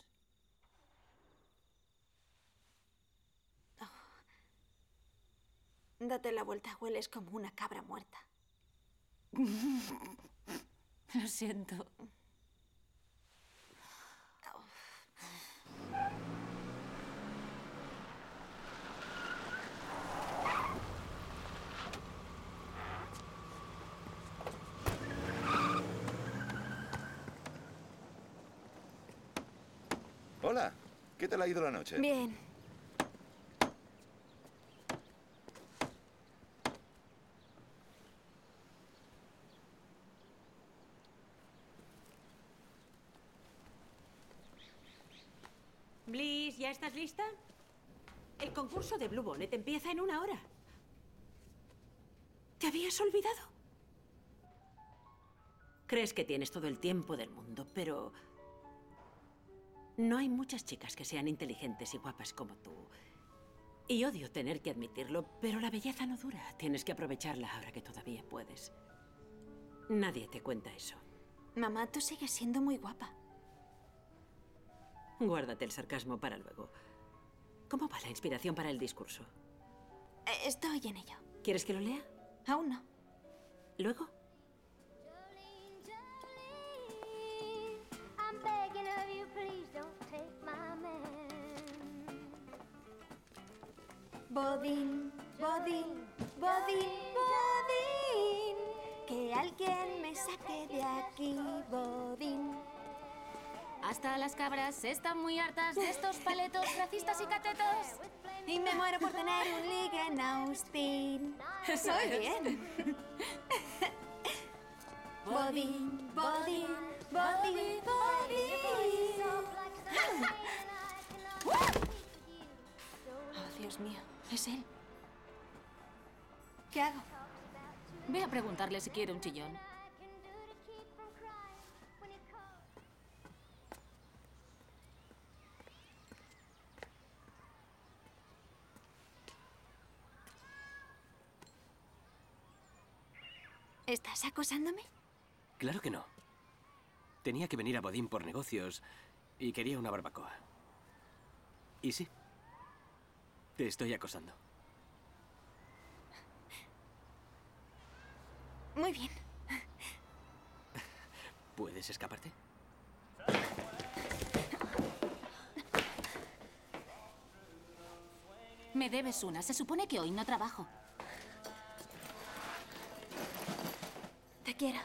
Date la vuelta, hueles como una cabra muerta. Lo siento. Hola, ¿qué tal ha ido la noche? Bien. Bliss, ¿ya estás lista? El concurso de Blue Bonnet empieza en una hora. ¿Te habías olvidado? Crees que tienes todo el tiempo del mundo, pero... no hay muchas chicas que sean inteligentes y guapas como tú. Y odio tener que admitirlo, pero la belleza no dura. Tienes que aprovecharla ahora que todavía puedes. Nadie te cuenta eso. Mamá, tú sigues siendo muy guapa. Guárdate el sarcasmo para luego. ¿Cómo va la inspiración para el discurso? Eh, Estoy en ello. ¿Quieres que lo lea? Aún no. ¿Luego? I'm begging of you, please don't take my man. Bodín, Bodín, Bodín, Bodín. Que alguien me saque de aquí, Bodín. Hasta las cabras están muy hartas de estos paletos racistas y catetos. Y me muero por tener un ligue en Austin. Eso Muy es. bien. Bodín, Bodín, Bodín, Bodín. Oh, Dios mío, es él. ¿Qué hago? Ve a preguntarle si quiere un chillón. ¿Estás acosándome? Claro que no. Tenía que venir a Bodín por negocios y quería una barbacoa. Y sí, te estoy acosando. Muy bien. ¿Puedes escaparte? Me debes una. Se supone que hoy no trabajo. Te quiero.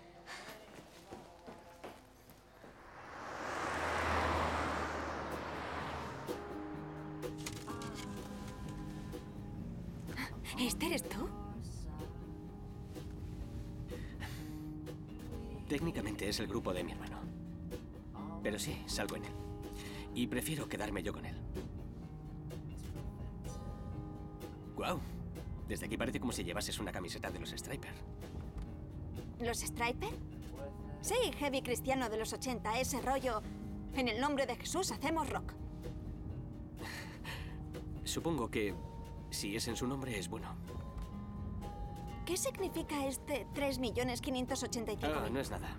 ¿Este eres tú? Técnicamente es el grupo de mi hermano. Pero sí, salgo en él. Y prefiero quedarme yo con él. ¡Guau! Desde aquí parece como si llevases una camiseta de los Striper. ¿Los Striper? Sí, heavy cristiano de los ochenta, ese rollo. En el nombre de Jesús hacemos rock. Supongo que si es en su nombre es bueno. ¿Qué significa este tres millones quinientos ochenta y cinco mil? Ah, no es nada.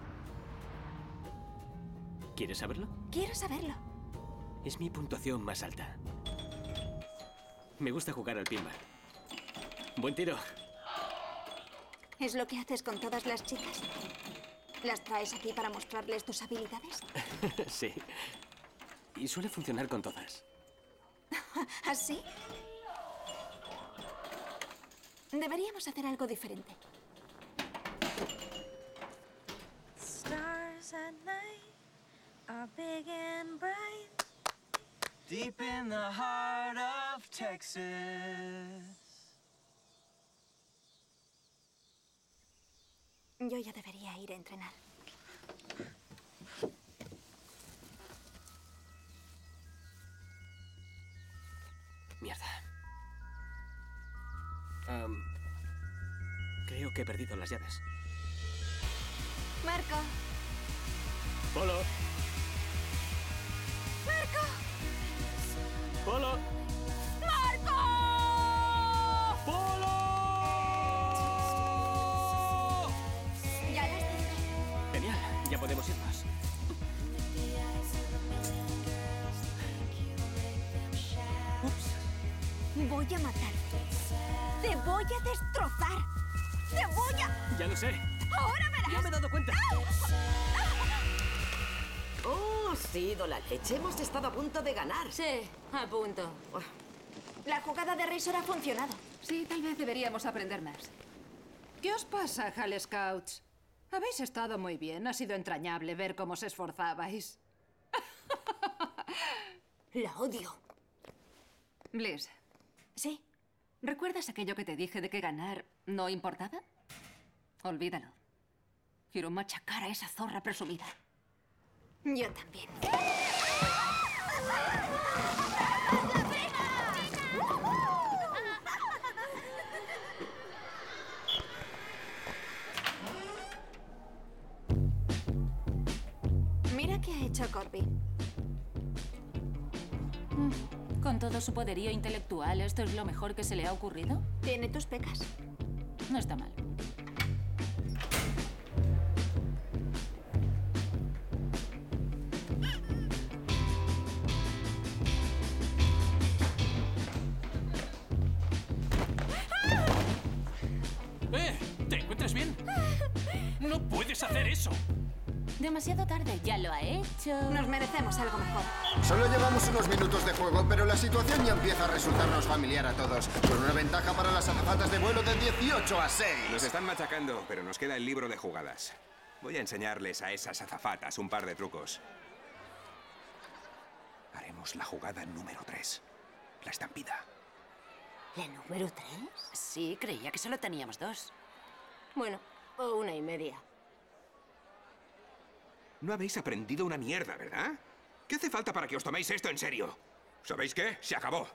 ¿Quieres saberlo? Quiero saberlo. Es mi puntuación más alta. Me gusta jugar al pinball. Buen tiro. ¿Es lo que haces con todas las chicas? ¿Las traes aquí para mostrarles tus habilidades? Sí. Y suele funcionar con todas. ¿Así? Deberíamos hacer algo diferente. Stars at night are big and bright. Deep in the heart of Texas. Yo ya debería ir a entrenar. Mierda. Am, creo que he perdido las llaves. Marco. Polo. Marco. Polo. Marco. Polo. Ya las tengo. Genial, ya podemos irnos. Ups. Voy a matarte. Te voy a destrozar. Te voy a... Ya lo sé. Ahora verás. Ya me he dado cuenta. Oh, ha sido la leche. Hemos estado a punto de ganar. Sí, a punto. La jugada de Razor ha funcionado. Sí, tal vez deberíamos aprender más. ¿Qué os pasa, Hall Scouts? Habéis estado muy bien. Ha sido entrañable ver cómo os esforzabais. La odio. Bliss. Sí. ¿Recuerdas aquello que te dije de que ganar no importaba? Olvídalo. Quiero machacar a esa zorra presumida. Yo también. Mira qué ha hecho Corby. Mm, Con todo su poderío intelectual, ¿esto es lo mejor que se le ha ocurrido? Tiene tus pecas. No está mal. encuentras bien? ¡No puedes hacer eso! Demasiado tarde, ya lo ha hecho. Nos merecemos algo mejor. Solo llevamos unos minutos de juego, pero la situación ya empieza a resultarnos familiar a todos. Con una ventaja para las azafatas de vuelo de dieciocho a seis. Nos están machacando, pero nos queda el libro de jugadas. Voy a enseñarles a esas azafatas un par de trucos. Haremos la jugada número tres. La estampida. ¿La número tres? Sí, creía que solo teníamos dos. Bueno, o una y media. No habéis aprendido una mierda, ¿verdad? ¿Qué hace falta para que os toméis esto en serio? ¿Sabéis qué? Se acabó.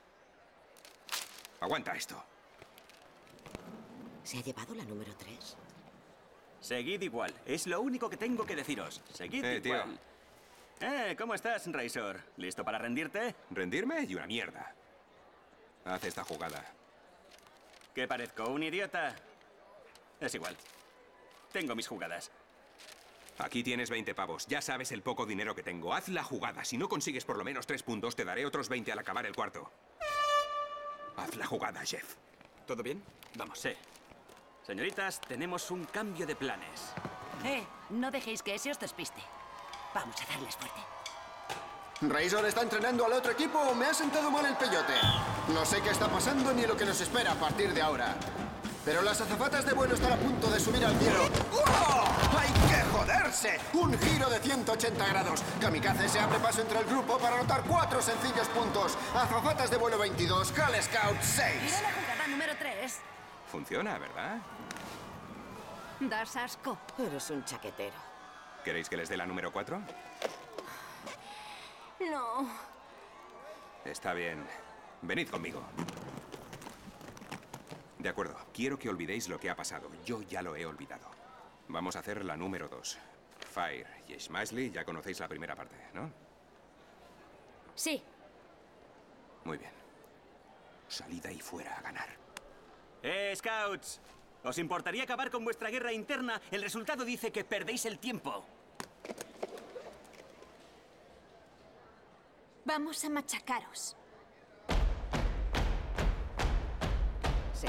Aguanta esto. ¿Se ha llevado la número tres? Seguid igual. Es lo único que tengo que deciros. Seguid Eh, tío. igual. Eh, ¿cómo estás, Razor? ¿Listo para rendirte? ¿Rendirme? Y una mierda. Haz esta jugada. ¿Qué parezco? ¿Un idiota? Es igual. Tengo mis jugadas. Aquí tienes veinte pavos. Ya sabes el poco dinero que tengo. Haz la jugada. Si no consigues por lo menos tres puntos, te daré otros veinte al acabar el cuarto. Haz la jugada, Jeff. ¿Todo bien? Vamos. Sí. Señoritas, tenemos un cambio de planes. Eh, no dejéis que ese os despiste. Vamos a darles fuerte. ¿Razor está entrenando al otro equipo o me ha sentado mal el peyote? No sé qué está pasando ni lo que nos espera a partir de ahora. Pero las azafatas de vuelo están a punto de subir al cielo. ¡Oh! ¡Hay que joderse! Un giro de ciento ochenta grados. Kamikaze se abre paso entre el grupo para anotar cuatro sencillos puntos. Azafatas de vuelo veintidós, Hall Scout seis. Mira la jugada número tres. Funciona, ¿verdad? Das asco. Eres un chaquetero. ¿Queréis que les dé la número cuatro? No. Está bien. Venid conmigo. De acuerdo. Quiero que olvidéis lo que ha pasado. Yo ya lo he olvidado. Vamos a hacer la número dos. Fire y Smashley, ya conocéis la primera parte, ¿no? Sí. Muy bien. Salid ahí fuera a ganar. ¡Eh, Scouts! ¿Os importaría acabar con vuestra guerra interna? El resultado dice que perdéis el tiempo. Vamos a machacaros. Sí.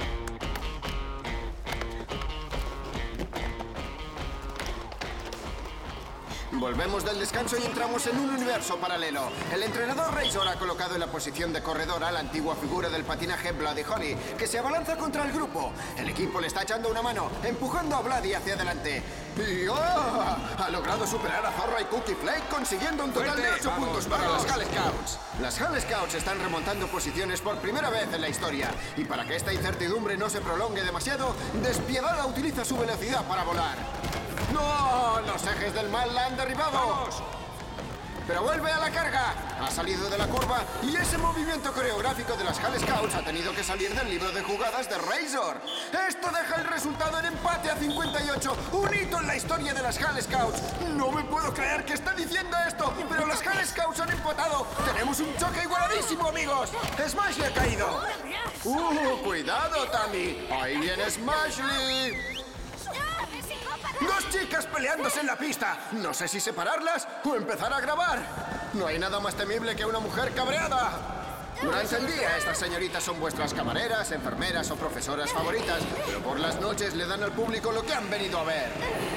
Volvemos del descanso y entramos en un universo paralelo. El entrenador Razor ha colocado en la posición de corredor a la antigua figura del patinaje Bloody Holly, que se abalanza contra el grupo. El equipo le está echando una mano, empujando a Bloody hacia adelante. ¡Y oh! Ha logrado superar a Zorra y Cookie Flake, consiguiendo un total de ocho puntos para las Hall Scouts. Las Hall Scouts están remontando posiciones por primera vez en la historia. Y para que esta incertidumbre no se prolongue demasiado, Despiadada utiliza su velocidad para volar. ¡No! ¡Los ejes del mal la han derribado! ¡Vamos! Pero vuelve a la carga. Ha salido de la curva y ese movimiento coreográfico de las Hall Scouts ha tenido que salir del libro de jugadas de Razor. Esto deja el resultado en empate a cincuenta y ocho. Un hito en la historia de las Hall Scouts. No me puedo creer que esté diciendo esto, pero las Hall Scouts han empatado. Tenemos un choque igualadísimo, amigos. Smashley ha caído. ¡Uh! ¡Cuidado, Tammy! ¡Ahí viene Smashley! ¡Dos chicas peleándose en la pista! No sé si separarlas o empezar a grabar. No hay nada más temible que una mujer cabreada. Durante el día, estas señoritas son vuestras camareras, enfermeras o profesoras favoritas, pero por las noches le dan al público lo que han venido a ver.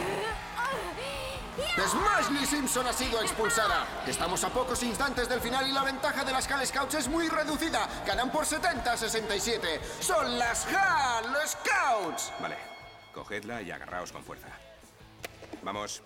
Smashley Simpson ha sido expulsada. Estamos a pocos instantes del final y la ventaja de las Hall Scouts es muy reducida. Ganan por setenta a sesenta y siete. ¡Son las Hall Scouts! Vale. Cogedla y agarraos con fuerza. Vamos.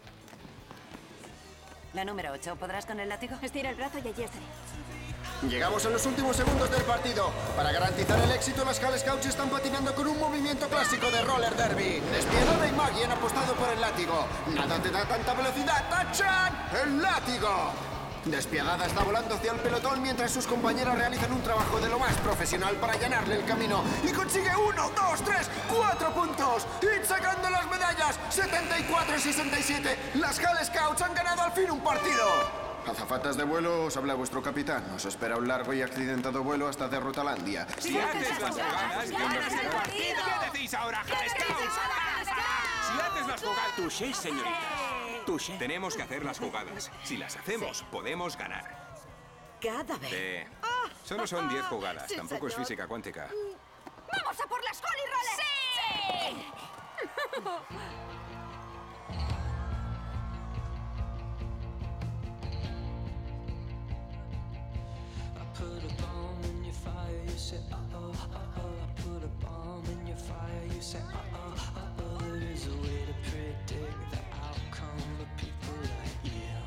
La número ocho, ¿podrás con el látigo? Estira el brazo y allí estaré. Llegamos a los últimos segundos del partido. Para garantizar el éxito, las Hall Scouts están patinando con un movimiento clásico de roller derby. Despiadada y Maggie han apostado por el látigo. Nada te da tanta velocidad. ¡Tachan! ¡El látigo! Despiadada está volando hacia el pelotón mientras sus compañeras realizan un trabajo de lo más profesional para allanarle el camino. Y consigue uno, dos, tres, cuatro puntos. Y sacando las medallas, setenta y cuatro a sesenta y siete. Las Hall Scouts han ganado al fin un partido. Azafatas de vuelo, os habla vuestro capitán. Os espera un largo y accidentado vuelo hasta Derrotalandia. Si haces las jugadas, ganas el partido. ¿Qué decís ahora, Hall Scouts? Si haces las jugadas... Touché, señorita. Touché. Tenemos que hacer las jugadas. Si las hacemos, podemos ganar. Cada vez. Sí. Solo son diez jugadas. Tampoco es física cuántica. ¡Vamos a por las Holy Rollers! ¡Sí! say, uh-oh, uh-oh, there is a way to predict the outcome of people like you.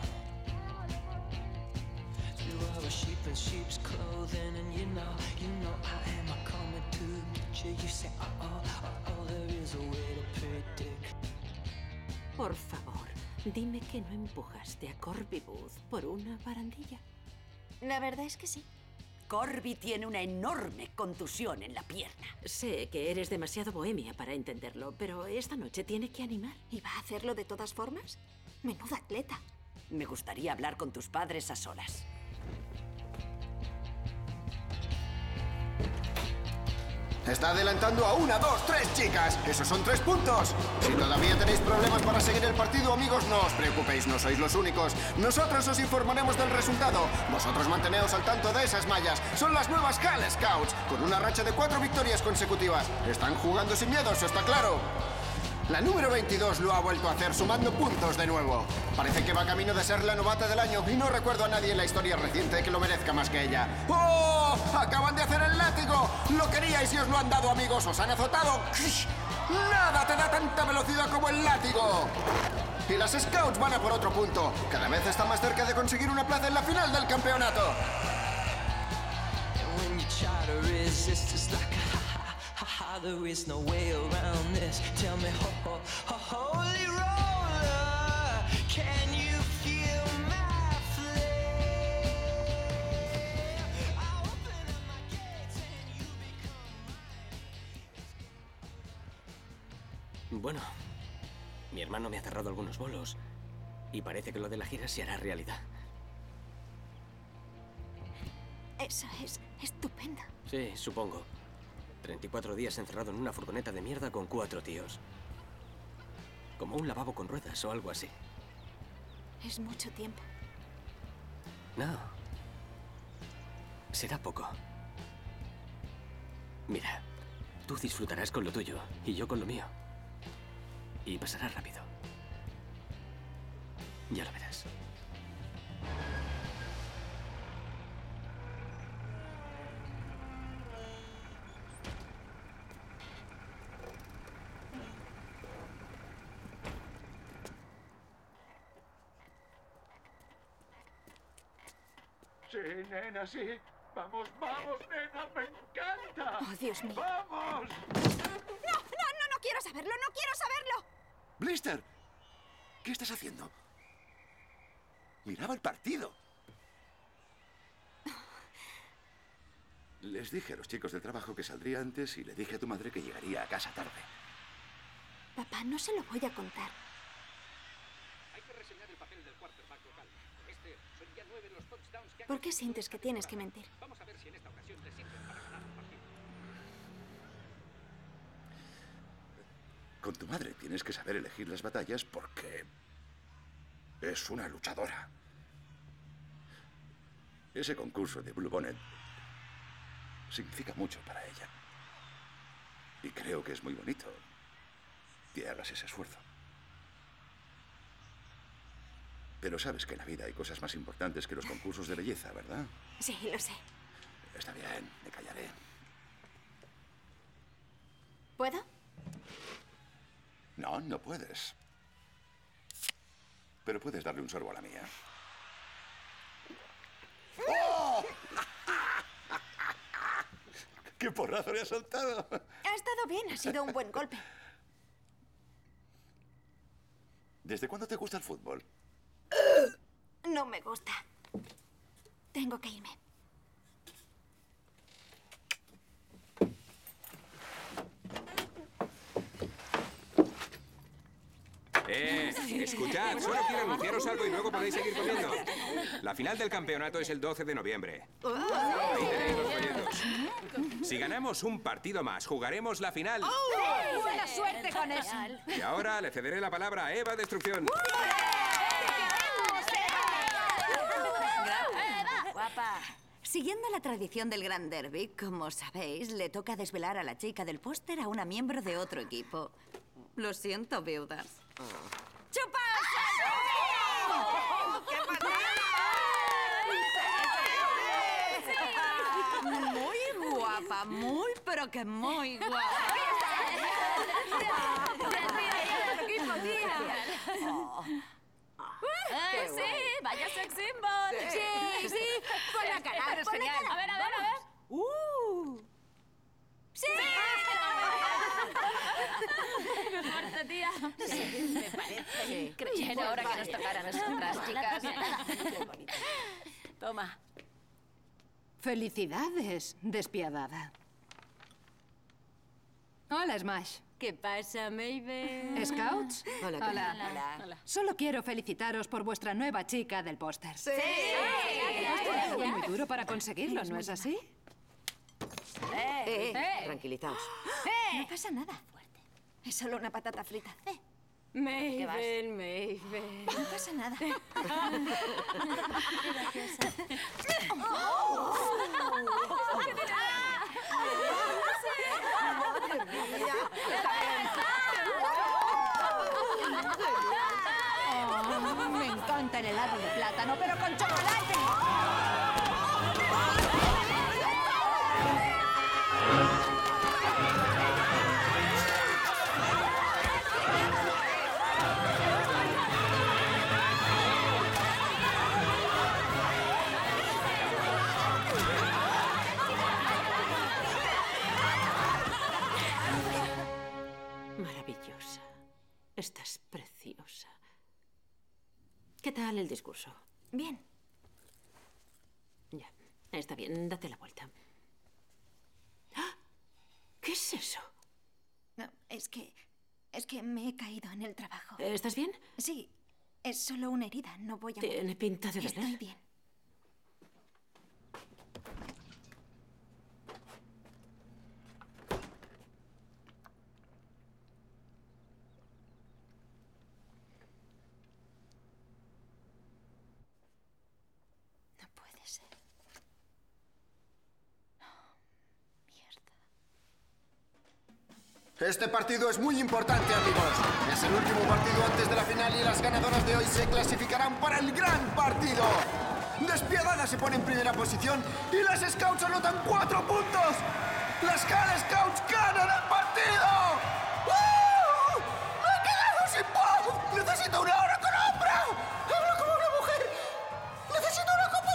You are a sheep in sheep's clothing, and you know, you know I am a coming to meet you. You say, uh-oh, uh-oh, there is a way to predict. Por favor, dime que no empujaste a Corby Booth por una barandilla. La verdad es que sí. Corby tiene una enorme contusión en la pierna. Sé que eres demasiado bohemia para entenderlo, pero esta noche tiene que animar. ¿Y va a hacerlo de todas formas? Menuda atleta. Me gustaría hablar con tus padres a solas. Está adelantando a una, dos, tres chicas. Esos son tres puntos. Si todavía tenéis problemas para seguir el partido, amigos, no os preocupéis, no sois los únicos. Nosotros os informaremos del resultado. Vosotros manteneos al tanto de esas mallas. Son las nuevas Hall Scouts, con una racha de cuatro victorias consecutivas. Están jugando sin miedo, eso está claro. La número veintidós lo ha vuelto a hacer, sumando puntos de nuevo. Parece que va camino de ser la novata del año y no recuerdo a nadie en la historia reciente que lo merezca más que ella. ¡Oh! ¡Acaban de hacer el látigo! ¡Lo queríais y os lo han dado, amigos! ¡Os han azotado! ¡Nada te da tanta velocidad como el látigo! Y las Scouts van a por otro punto. Cada vez está más cerca de conseguir una plaza en la final del campeonato. There is no way around this. Tell me, ho, ho, ho, holy roller, can you feel my flame? I open up my gates and you become... Bueno, mi hermano me ha cerrado algunos bolos y parece que lo de la gira se hará realidad. Eso es estupendo. Sí, supongo. treinta y cuatro días encerrado en una furgoneta de mierda con cuatro tíos. Como un lavabo con ruedas o algo así. Es mucho tiempo. No. Será poco. Mira, tú disfrutarás con lo tuyo y yo con lo mío. Y pasará rápido. Ya lo verás. Sí, nena, sí. Vamos, vamos, nena, me encanta. Oh, Dios mío. ¡Vamos! ¡No, no, no, no quiero saberlo, no quiero saberlo! Blister, ¿qué estás haciendo? Miraba el partido. Les dije a los chicos del trabajo que saldría antes y le dije a tu madre que llegaría a casa tarde. Papá, no se lo voy a contar. Hay que reseñar el papel del quarterback local. Este son ya nueve los touchdowns que ha... ¿Por qué sientes que tienes que mentir? Vamos a ver si en esta ocasión te sirven para ganar el partido. Con tu madre tienes que saber elegir las batallas porque es una luchadora. Ese concurso de Blue Bonnet significa mucho para ella. Y creo que es muy bonito que hagas ese esfuerzo. Pero sabes que en la vida hay cosas más importantes que los concursos de belleza, ¿verdad? Sí, lo sé. Está bien, me callaré. ¿Puedo? No, no puedes. Pero puedes darle un sorbo a la mía. ¡Oh! ¡Qué porrazo le has soltado! Ha estado bien, ha sido un buen golpe. ¿Desde cuándo te gusta el fútbol? No me gusta. Tengo que irme. Eh, escuchad, solo quiero anunciaros algo y luego podéis seguir comiendo. La final del campeonato es el doce de noviembre. Ahí tenéis los folletos. Si ganamos un partido más, jugaremos la final. ¡Oh! ¡Buena suerte con eso! Y ahora le cederé la palabra a Eva Destrucción. Guapa. Siguiendo la tradición del Gran Derby, como sabéis, le toca desvelar a la chica del póster a una miembro de otro equipo. Lo siento, viudas. ¡Chupa! Muy guapa, muy, pero que muy guapa. equipo, tía! ¡Eh, sí! ¡Vaya sex symbol! Sí, sí. Pon la cara, Eres pon la genial. cara. A ver, a ver, a ver. ¡Uh! ¡Sí! ¡Qué fuerte, tía! Sí, me parece increíble. Ya era hora que nos tocara a nosotras, chicas. Toma. Felicidades, despiadada. Hola, Smash. ¿Qué pasa, Maven? ¿Scouts? Hola, ¿qué Hola. tal? Hola. Hola. Solo quiero felicitaros por vuestra nueva chica del póster. Sí. Fue muy duro para conseguirlo, ¿no es así? Eh, eh, eh. tranquilizaos. No pasa nada. Es solo una patata frita. Eh. Maven, Maven. No pasa nada. Oh, me encanta el helado de plátano, pero con chocolate. Maravillosa. Estás preciosa. ¿Qué tal el discurso? Bien. Ya, está bien. Date la vuelta. ¡Ah! ¿Qué es eso? No, es que... Es que me he caído en el trabajo. ¿Estás bien? Sí. Es solo una herida. No voy a... Tiene pinta de doler. Estoy bien. No puede ser. Este partido es muy importante, amigos. Es el último partido antes de la final y las ganadoras de hoy se clasificarán para el gran partido. Despiadada se pone en primera posición y las Scouts anotan cuatro puntos. Las Hall Scouts ganan el partido. ¡Uh! ¡Me he quedado sin voz! ¡Necesito una hora con Oprah! ¡Hablo como una mujer! ¡Necesito una copa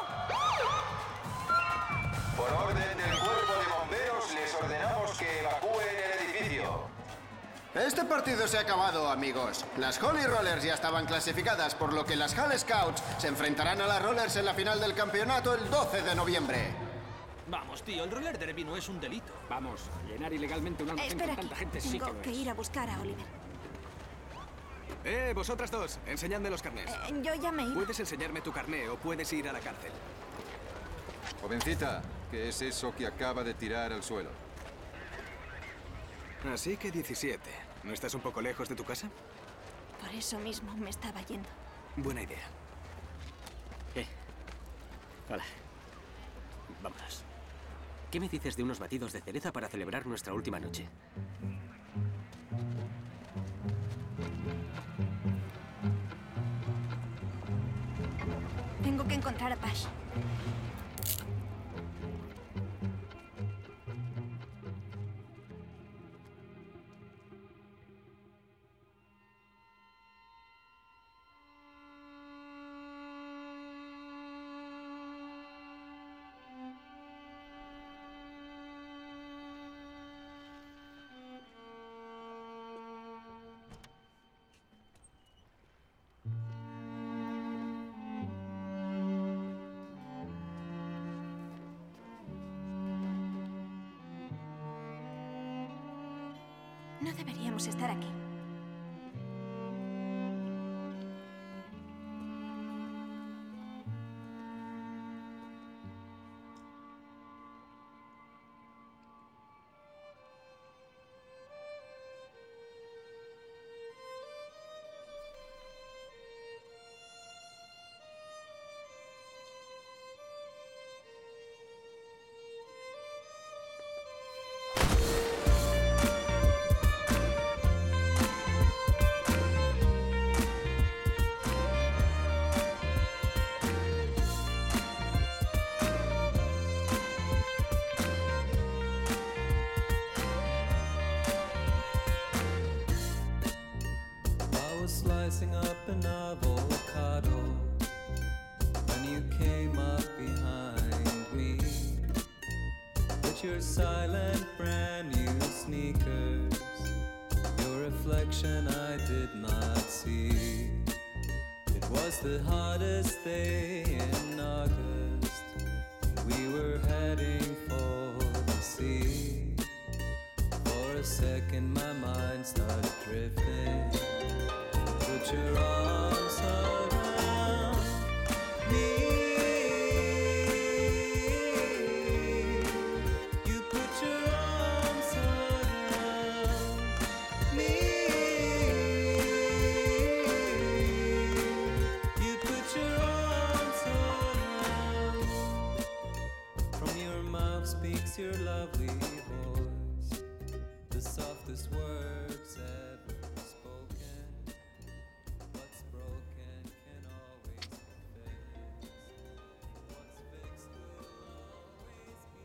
de vino! Por orden del cuerpo de bomberos, les ordenamos que evacúen el edificio. Este partido se ha acabado, amigos. Las Holy Rollers ya estaban clasificadas, por lo que las Hall Scouts se enfrentarán a las Rollers en la final del campeonato el doce de noviembre. Vamos, tío, el roller derby no es un delito. Vamos, llenar ilegalmente un almacén Espera con tanta aquí. gente sí que Tengo lo que es. ir a buscar a Oliver. Eh, vosotras dos, enseñadme los carnés. Eh, yo ya me iba. Puedes enseñarme tu carné o puedes ir a la cárcel. Jovencita, ¿qué es eso que acaba de tirar al suelo? Así que diecisiete. ¿No estás un poco lejos de tu casa? Por eso mismo me estaba yendo. Buena idea. Eh. Hola. Vámonos. ¿Qué me dices de unos batidos de cereza para celebrar nuestra última noche? Tengo que encontrar a Pash. No deberíamos estar aquí. slicing up an avocado when you came up behind me with your silent brand new sneakers. Your reflection I did not see. It was the hottest day in August. We were heading for the sea. For a second my mind started drifting. Put your arms around me. You put your arms around me. You put your arms around. From your mouth speaks your lovely voice, the softest words ever spoken. What's broken can always be fixed. What's fixed will always be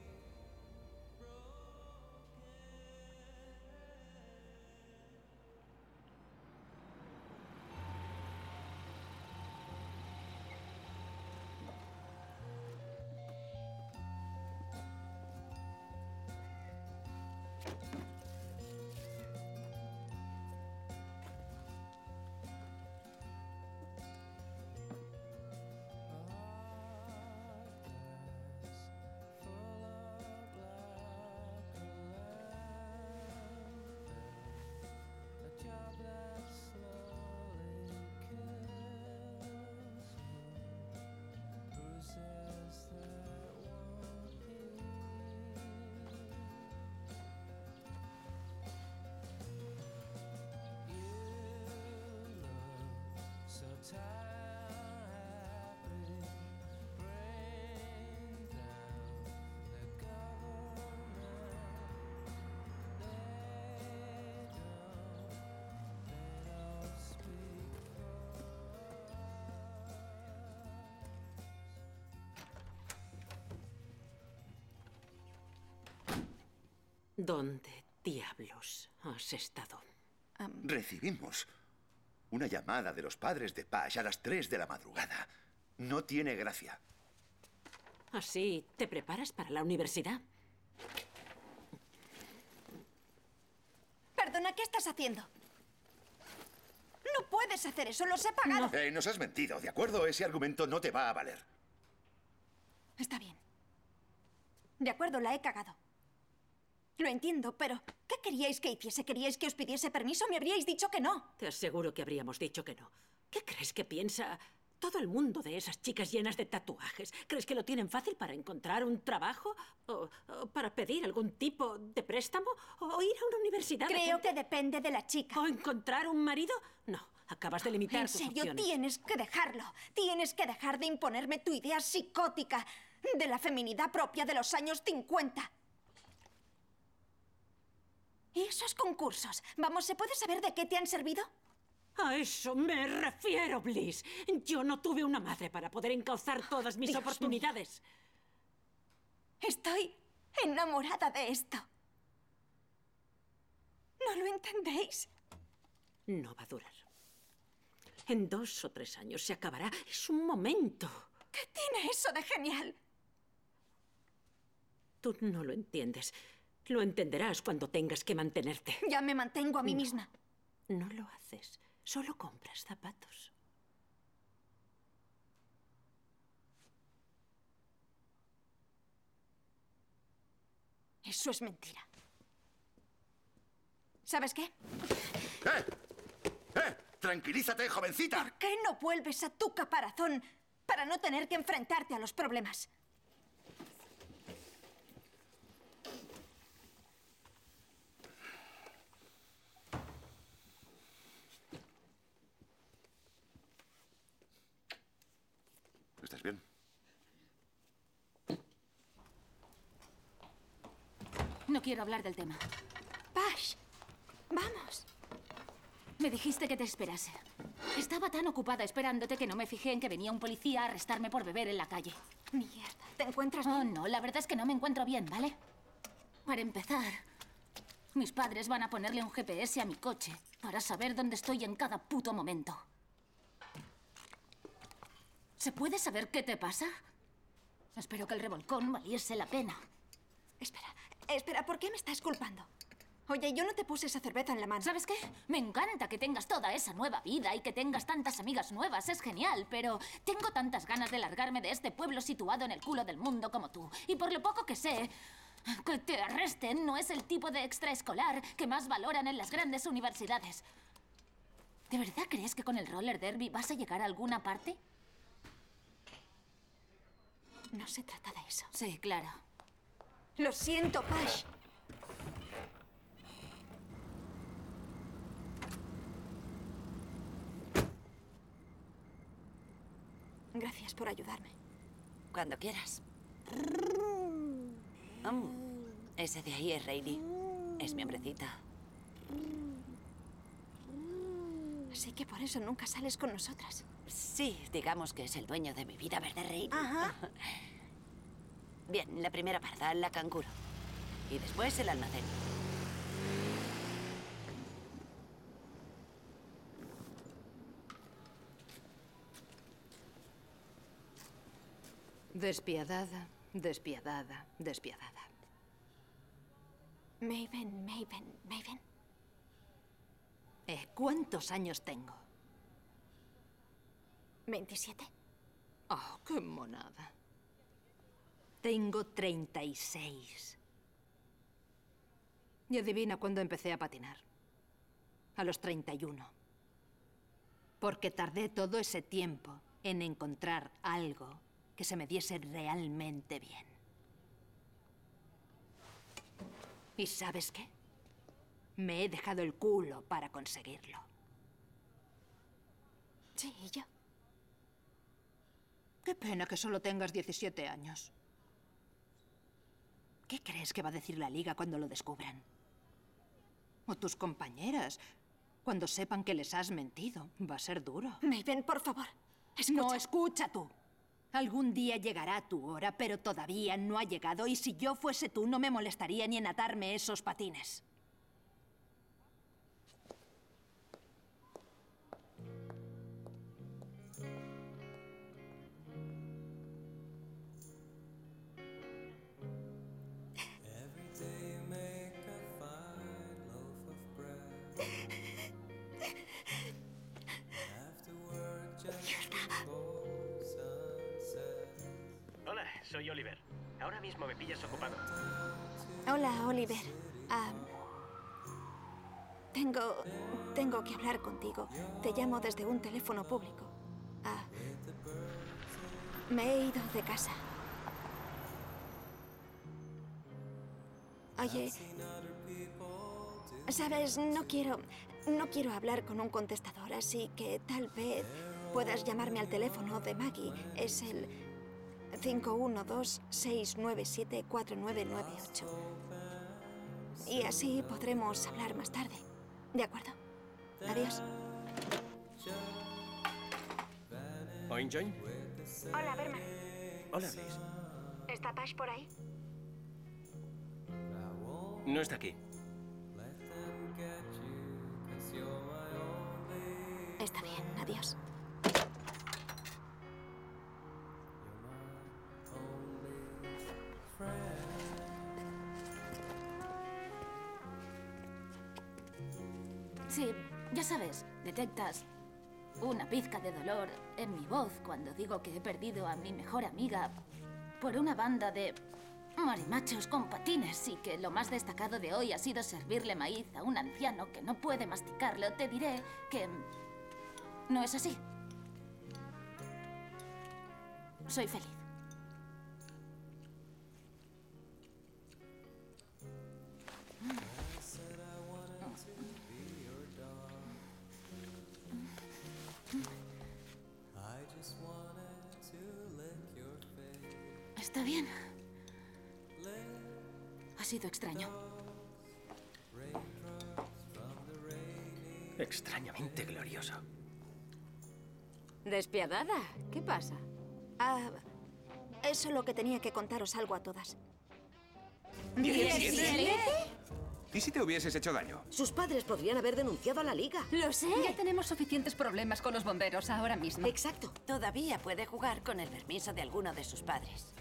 ¿Dónde diablos has estado? Recibimos una llamada de los padres de Pash a las tres de la madrugada. No tiene gracia. ¿Así te preparas para la universidad? Perdona, ¿qué estás haciendo? No puedes hacer eso, los he pagado. Eh, nos has mentido, ¿de acuerdo? Ese argumento no te va a valer. Está bien. De acuerdo, la he cagado. Lo entiendo, pero ¿qué queríais que hiciese? ¿Queríais que os pidiese permiso? Me habríais dicho que no. Te aseguro que habríamos dicho que no. ¿Qué crees que piensa todo el mundo de esas chicas llenas de tatuajes? ¿Crees que lo tienen fácil para encontrar un trabajo? ¿O, o para pedir algún tipo de préstamo? ¿O ir a una universidad? Creo que depende de la chica. ¿O encontrar un marido? No, acabas de limitar En tus serio, opciones. tienes que dejarlo. Tienes que dejar de imponerme tu idea psicótica de la feminidad propia de los años cincuenta. ¿Y esos concursos? Vamos, ¿se puede saber de qué te han servido? A eso me refiero, Bliss. Yo no tuve una madre para poder encauzar todas mis Dios oportunidades. mío. Estoy enamorada de esto. ¿No lo entendéis? No va a durar. En dos o tres años se acabará. Es un momento. ¿Qué tiene eso de genial? Tú no lo entiendes. Lo entenderás cuando tengas que mantenerte. Ya me mantengo a mí No. misma. No lo haces. Solo compras zapatos. Eso es mentira. ¿Sabes qué? ¡Eh! ¡Eh! ¡Tranquilízate, jovencita! ¿Por qué no vuelves a tu caparazón para no tener que enfrentarte a los problemas? ¿Estás bien? No quiero hablar del tema. Pash, vamos. Me dijiste que te esperase. Estaba tan ocupada esperándote que no me fijé en que venía un policía a arrestarme por beber en la calle. Mierda, ¿te encuentras Oh, bien? no, la verdad es que no me encuentro bien, ¿vale? Para empezar, mis padres van a ponerle un G P S a mi coche para saber dónde estoy en cada puto momento. ¿Se puede saber qué te pasa? Espero que el revolcón valiese la pena. Espera, espera, ¿por qué me estás culpando? Oye, yo no te puse esa cerveza en la mano. ¿Sabes qué? Me encanta que tengas toda esa nueva vida y que tengas tantas amigas nuevas. Es genial, pero tengo tantas ganas de largarme de este pueblo situado en el culo del mundo como tú. Y por lo poco que sé, que te arresten no es el tipo de extraescolar que más valoran en las grandes universidades. ¿De verdad crees que con el roller derby vas a llegar a alguna parte? No se trata de eso. Sí, claro. Lo siento, Pash. Gracias por ayudarme. Cuando quieras. Oh, ese de ahí es Rayleigh. Es mi hombrecita. Así que por eso nunca sales con nosotras. Sí, digamos que es el dueño de mi vida, ¿verdad, Rayleigh? Ajá. Bien, la primera parda, la canguro. Y después el almacén. Despiadada, despiadada, despiadada. Maven, Maven, Maven. Eh, ¿cuántos años tengo? ¿veintisiete? Oh, qué monada. Tengo treinta y seis. Y adivina cuándo empecé a patinar. A los treinta y uno. Porque tardé todo ese tiempo en encontrar algo que se me diese realmente bien. ¿Y sabes qué? Me he dejado el culo para conseguirlo. Sí, ¿y yo? Qué pena que solo tengas diecisiete años. ¿Qué crees que va a decir la Liga cuando lo descubran? O tus compañeras, cuando sepan que les has mentido. Va a ser duro. Maven, por favor, escucha. No, escucha tú. Algún día llegará tu hora, pero todavía no ha llegado. Y si yo fuese tú, no me molestaría ni en atarme esos patines. Hola, soy Oliver. Ahora mismo me pillas ocupado. Hola, Oliver. Ah, tengo... tengo que hablar contigo. Te llamo desde un teléfono público. Ah, me he ido de casa. Oye, sabes, no quiero... no quiero hablar con un contestador, así que tal vez puedas llamarme al teléfono de Maggie. Es el cinco uno dos, seis nueve siete, cuatro nueve nueve ocho. Y así podremos hablar más tarde. ¿De acuerdo? Adiós. ¿Oin Join? Hola, Berman. Hola, Bliss. ¿Está Pash por ahí? No está aquí. Está bien, adiós. Sí, ya sabes, detectas una pizca de dolor en mi voz cuando digo que he perdido a mi mejor amiga por una banda de marimachos con patines y que lo más destacado de hoy ha sido servirle maíz a un anciano que no puede masticarlo. Te diré que no es así. Soy feliz. Está bien. Ha sido extraño. Extrañamente glorioso. Despiadada, ¿qué pasa? Ah, es solo que tenía que contaros algo a todas. ¿Diecisiete? ¿Y si te hubieses hecho daño? Sus padres podrían haber denunciado a la liga. Lo sé. Ya tenemos suficientes problemas con los bomberos ahora mismo. Exacto. Todavía puede jugar con el permiso de alguno de sus padres.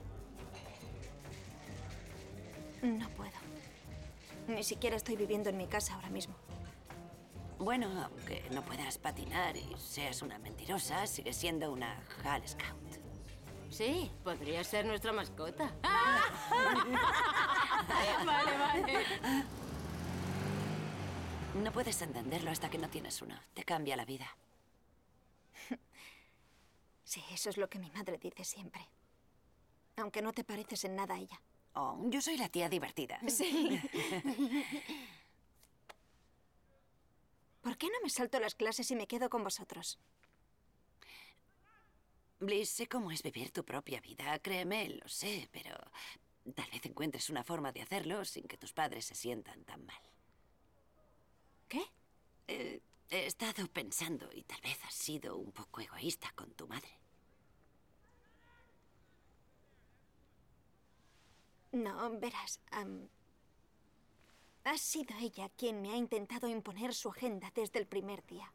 No puedo. Ni siquiera estoy viviendo en mi casa ahora mismo. Bueno, aunque no puedas patinar y seas una mentirosa, sigues siendo una Girl Scout. Sí, podría ser nuestra mascota. Vale, vale. No puedes entenderlo hasta que no tienes uno. Te cambia la vida. Sí, eso es lo que mi madre dice siempre. Aunque no te pareces en nada a ella. Oh, yo soy la tía divertida. Sí. ¿Por qué no me salto las clases y me quedo con vosotros? Bliss, sé cómo es vivir tu propia vida. Créeme, lo sé, pero tal vez encuentres una forma de hacerlo sin que tus padres se sientan tan mal. ¿Qué? Eh, he estado pensando y tal vez has sido un poco egoísta con tu madre. No, verás, um, ha sido ella quien me ha intentado imponer su agenda desde el primer día.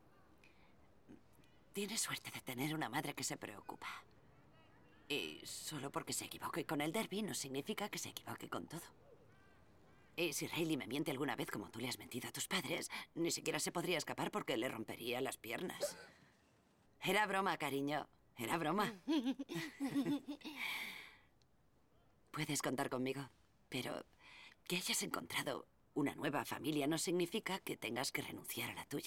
Tienes suerte de tener una madre que se preocupa. Y solo porque se equivoque con el derbi no significa que se equivoque con todo. Y si Riley me miente alguna vez como tú le has mentido a tus padres, ni siquiera se podría escapar porque le rompería las piernas. Era broma, cariño. Era broma. Puedes contar conmigo, pero que hayas encontrado una nueva familia no significa que tengas que renunciar a la tuya.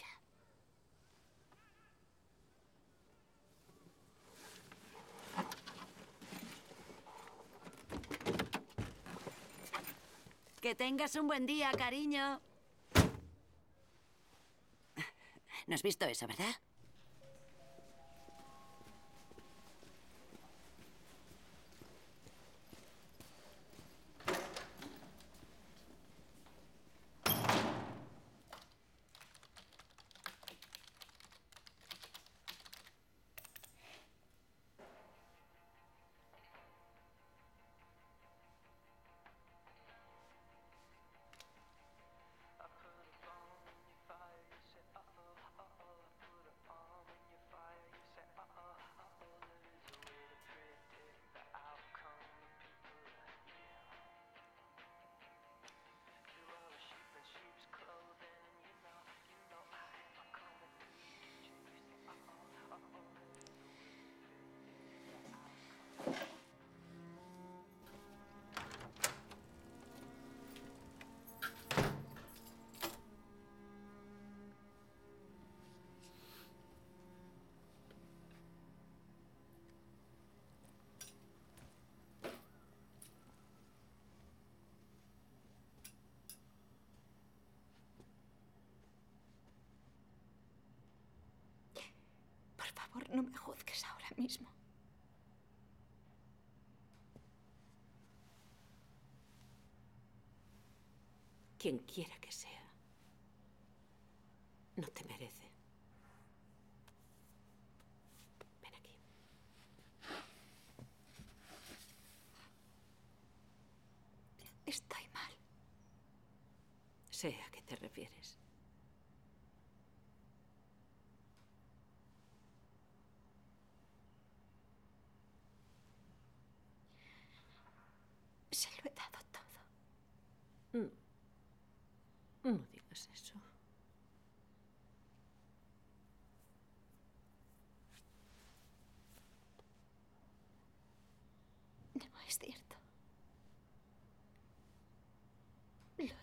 Que tengas un buen día, cariño. ¿No has visto eso, verdad? Por favor, no me juzgues ahora mismo. Quien quiera que sea, no te merece. Ven aquí. Estoy mal. Sé a qué te refieres. Se lo he dado todo. No. No digas eso. No es cierto. Lo hice.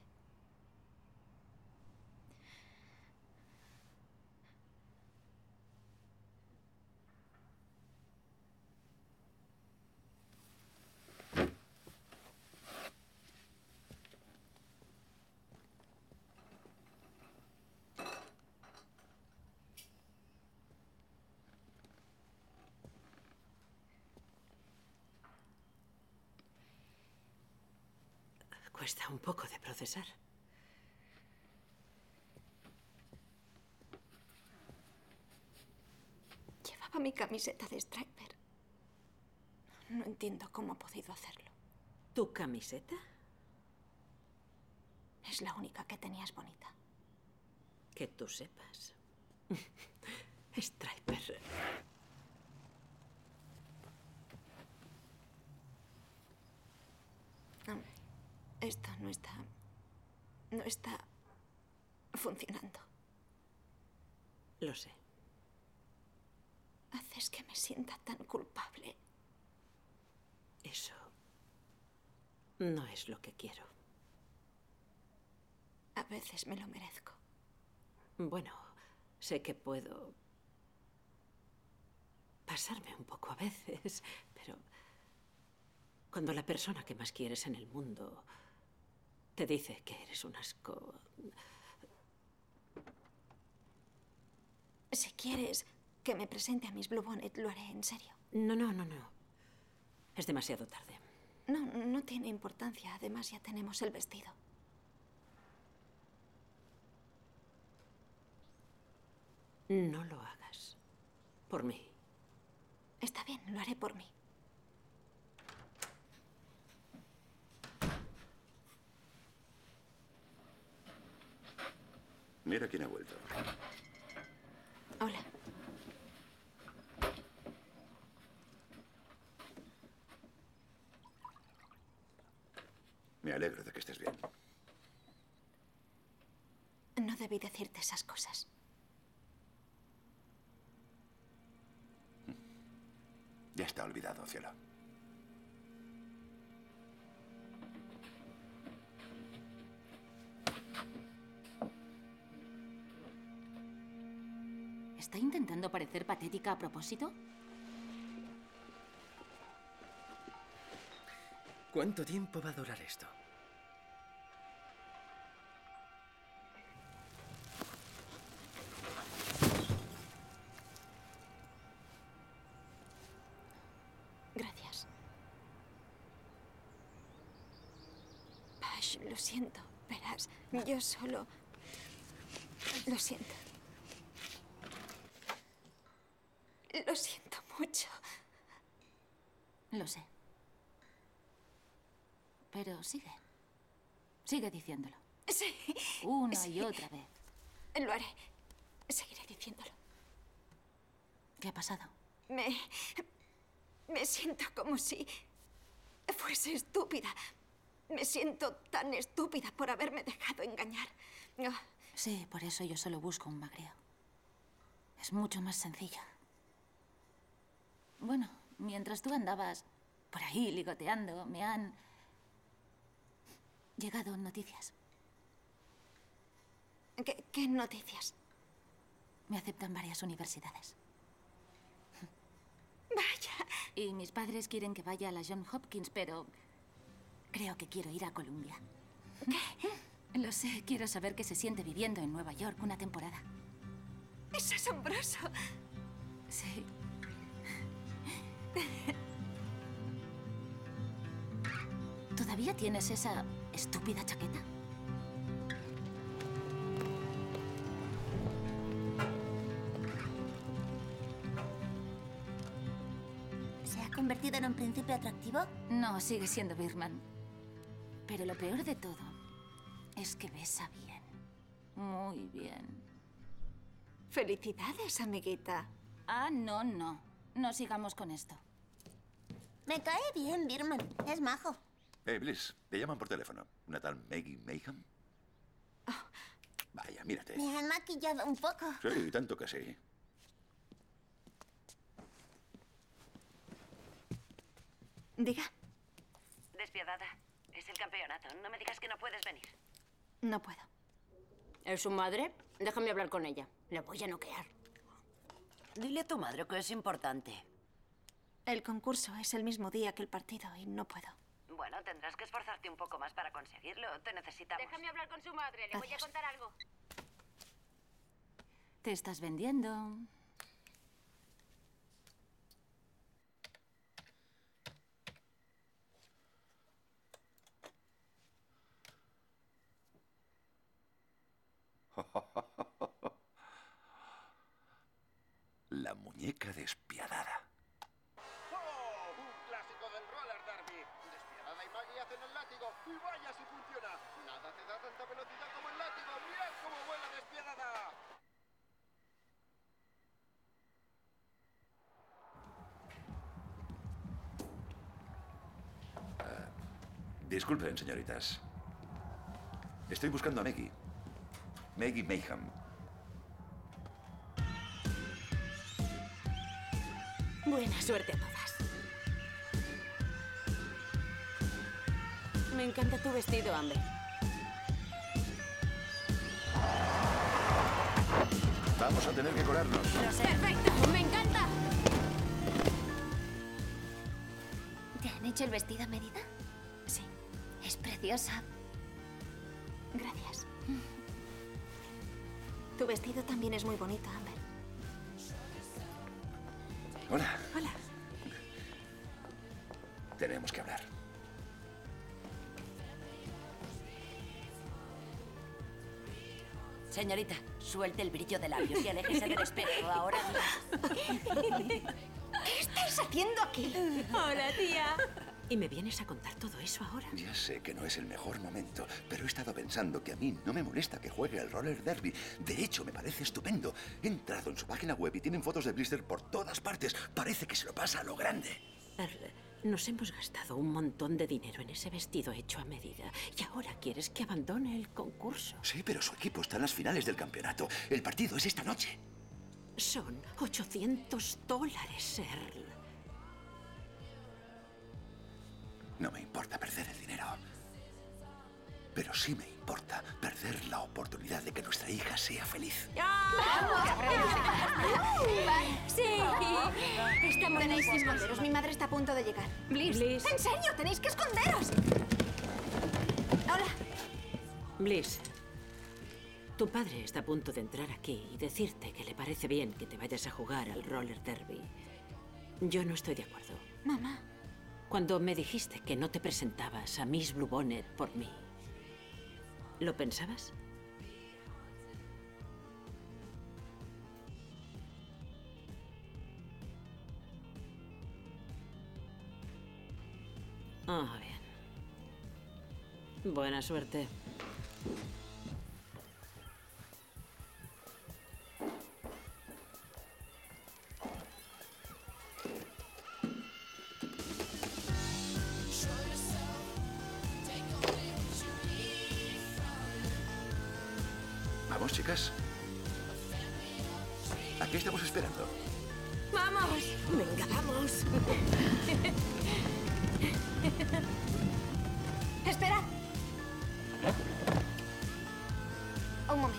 Cuesta un poco de procesar. Llevaba mi camiseta de Striper. No entiendo cómo ha podido hacerlo. ¿Tu camiseta? Es la única que tenías bonita. Que tú sepas. Striper. No, esto no está... no está funcionando. Lo sé. Haces que me sienta tan culpable. Eso no es lo que quiero. A veces me lo merezco. Bueno, sé que puedo pasarme un poco a veces, pero cuando la persona que más quieres en el mundo te dice que eres un asco... Si quieres que me presente a Miss Bluebonnet, lo haré en serio. No, no, no, no. Es demasiado tarde. No, no tiene importancia. Además, ya tenemos el vestido. No lo hagas. Por mí. Está bien, lo haré por mí. Mira quién ha vuelto. Hola. Me alegro de que estés bien. No debí decirte esas cosas. Ya está olvidado, cielo. ¿Está intentando parecer patética a propósito? ¿Cuánto tiempo va a durar esto? Gracias. Pash, lo siento. Verás, yo solo... Lo siento. Lo siento mucho. Lo sé. Pero sigue. Sigue diciéndolo. Sí. Una Sí. y otra vez. Lo haré. Seguiré diciéndolo. ¿Qué ha pasado? Me... Me siento como si fuese estúpida. Me siento tan estúpida por haberme dejado engañar. Ah, Sí, por eso yo solo busco un magreo. Es mucho más sencillo. Bueno, mientras tú andabas por ahí ligoteando, me han llegado noticias. ¿Qué, qué noticias? Me aceptan varias universidades. Vaya. Y mis padres quieren que vaya a la Johns Hopkins, pero creo que quiero ir a Columbia. ¿Qué? Lo sé, quiero saber qué se siente viviendo en Nueva York una temporada. Es asombroso. Sí. ¿Todavía tienes esa estúpida chaqueta? ¿Se ha convertido en un príncipe atractivo? No, sigue siendo Birman. Pero lo peor de todo es que besa bien. Muy bien. Felicidades, amiguita. Ah, no, no. No sigamos con esto. Me cae bien, Birman. Es majo. Hey, Bliss, te llaman por teléfono. ¿Una tal Maggie Mayhem? Vaya, mírate. Me han maquillado un poco. Sí, tanto que sí. Diga. Despiadada. Es el campeonato. No me digas que no puedes venir. No puedo. ¿Es su madre? Déjame hablar con ella. Le voy a noquear. Dile a tu madre que es importante. El concurso es el mismo día que el partido y no puedo. Bueno, tendrás que esforzarte un poco más para conseguirlo. Te necesitamos. Déjame hablar con su madre. Le voy a Adiós. contar algo. Te estás vendiendo. La muñeca despiadada. ¡Oh! Un clásico del roller derby. Despiadada y Maggie hacen en el látigo. Y vaya si funciona. Nada te da tanta velocidad como el látigo. ¡Mirad cómo vuela despiadada! Disculpen, señoritas. Estoy buscando a Maggie. Maggie Mayhem. Buena suerte a todas. Me encanta tu vestido, Amber. Vamos a tener que colarnos. ¡Perfecto! ¡Me encanta! ¿Te han hecho el vestido a medida? Sí. Es preciosa. Gracias. Tu vestido también es muy bonito, Amber. Hola. Hola. Tenemos que hablar. Señorita, suelte el brillo de labios y aléjese del espejo ahora mismo. ¿Qué estáis haciendo aquí? Hola, tía. ¿Y me vienes a contar todo eso ahora? Ya sé que no es el mejor momento, pero he estado pensando que a mí no me molesta que juegue al roller derby. De hecho, me parece estupendo. He entrado en su página web y tienen fotos de Blister por todas partes. Parece que se lo pasa a lo grande. Earl, nos hemos gastado un montón de dinero en ese vestido hecho a medida. ¿Y ahora quieres que abandone el concurso? Sí, pero su equipo está en las finales del campeonato. El partido es esta noche. Son ochocientos dólares, Earl. No me importa perder el dinero. Pero sí me importa perder la oportunidad de que nuestra hija sea feliz. Sí. Estamos Tenéis que esconderos. Mi madre está a punto de llegar. Bliss. Bliss. ¿En serio? Tenéis que esconderos. Hola. Bliss, tu padre está a punto de entrar aquí y decirte que le parece bien que te vayas a jugar al roller derby. Yo no estoy de acuerdo. Mamá. Cuando me dijiste que no te presentabas a Miss Bluebonnet por mí, ¿lo pensabas? Ah, bien. Buena suerte. Vamos, chicas. ¿A qué estamos esperando? ¡Vamos! Venga, vamos. Espera. Un momento.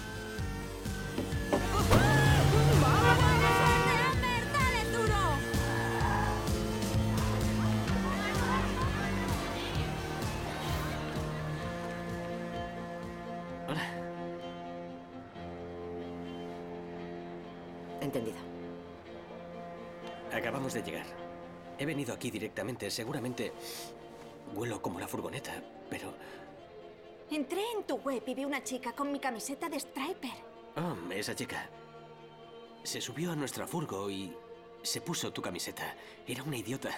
Entendido. Acabamos de llegar. He venido aquí directamente. Seguramente huelo como la furgoneta, pero... Entré en tu web y vi una chica con mi camiseta de Striper. Oh, esa chica. Se subió a nuestra furgo y se puso tu camiseta. Era una idiota.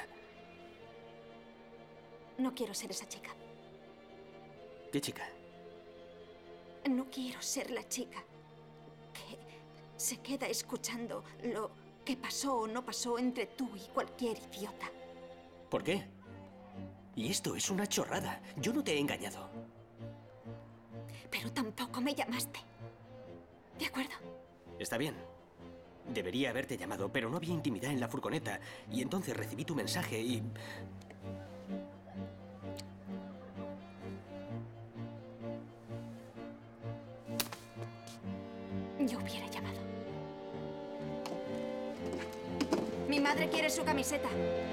No quiero ser esa chica. ¿Qué chica? No quiero ser la chica que se queda escuchando lo que pasó o no pasó entre tú y cualquier idiota. ¿Por qué? Y esto es una chorrada. Yo no te he engañado. Pero tampoco me llamaste. ¿De acuerdo? Está bien. Debería haberte llamado, pero no había intimidad en la furgoneta. Y entonces recibí tu mensaje y... Yo hubiera llamado. Mi madre quiere su camiseta.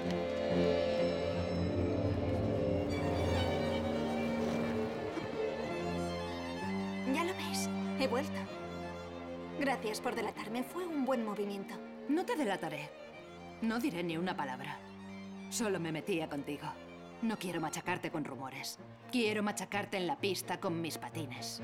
Ya lo ves, he vuelto. Gracias por delatarme, fue un buen movimiento. No te delataré. No diré ni una palabra. Solo me metía contigo. No quiero machacarte con rumores. Quiero machacarte en la pista con mis patines.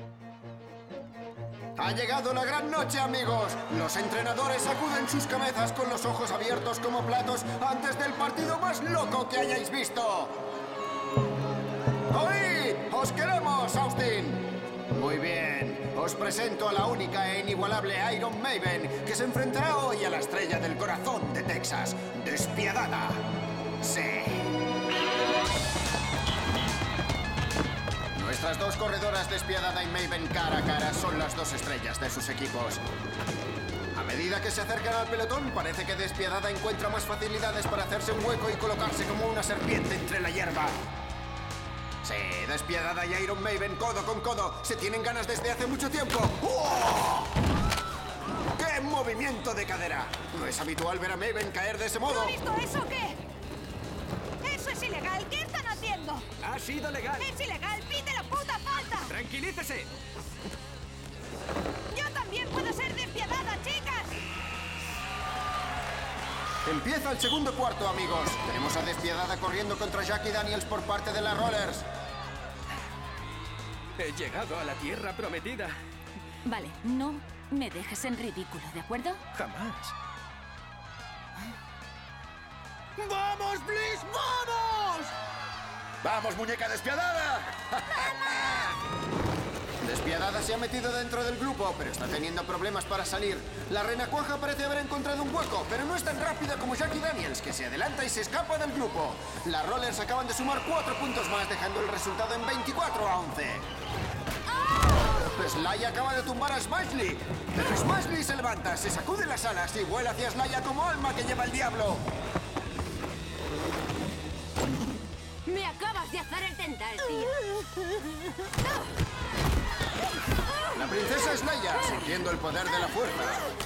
Ha llegado la gran noche, amigos. Los entrenadores sacuden sus cabezas con los ojos abiertos como platos antes del partido más loco que hayáis visto. ¡Oíd! ¡Os queremos, Austin! Muy bien. Os presento a la única e inigualable Iron Maiden, que se enfrentará hoy a la estrella del corazón de Texas, Despiadada. Sí. Nuestras dos corredoras, Despiadada y Maven, cara a cara, son las dos estrellas de sus equipos. A medida que se acercan al pelotón, parece que Despiadada encuentra más facilidades para hacerse un hueco y colocarse como una serpiente entre la hierba. Sí, Despiadada y Iron Maiden, codo con codo, se tienen ganas desde hace mucho tiempo. ¡Oh! ¡Qué movimiento de cadera! No es habitual ver a Maven caer de ese modo. ¿No has visto eso o qué? ¡Eso es ilegal! ¿Qué están haciendo? Ha sido legal. ¡Es ilegal! ¡Pide la puta falta! ¡Tranquilícese! ¡Yo también puedo ser despiadada, chicas! Empieza el segundo cuarto, amigos. Tenemos a Despiadada corriendo contra Jackie Daniels por parte de las Rollers. He llegado a la tierra prometida. Vale, no me dejes en ridículo, ¿de acuerdo? Jamás. ¡Vamos, Bliss! ¡Vamos! ¡Vamos, muñeca despiadada! Despiadada se ha metido dentro del grupo, pero está teniendo problemas para salir. La renacuaja parece haber encontrado un hueco, pero no es tan rápida como Jackie Daniels, que se adelanta y se escapa del grupo. Las Rollers acaban de sumar cuatro puntos más, dejando el resultado en veinticuatro a once. Sly acaba de tumbar a Smiley, pero Smiley se levanta, se sacude las alas y vuela hacia Sly como alma que lleva el diablo. Me acabas de hacer el tental, tío. La princesa Slaya, sintiendo el poder de la fuerza.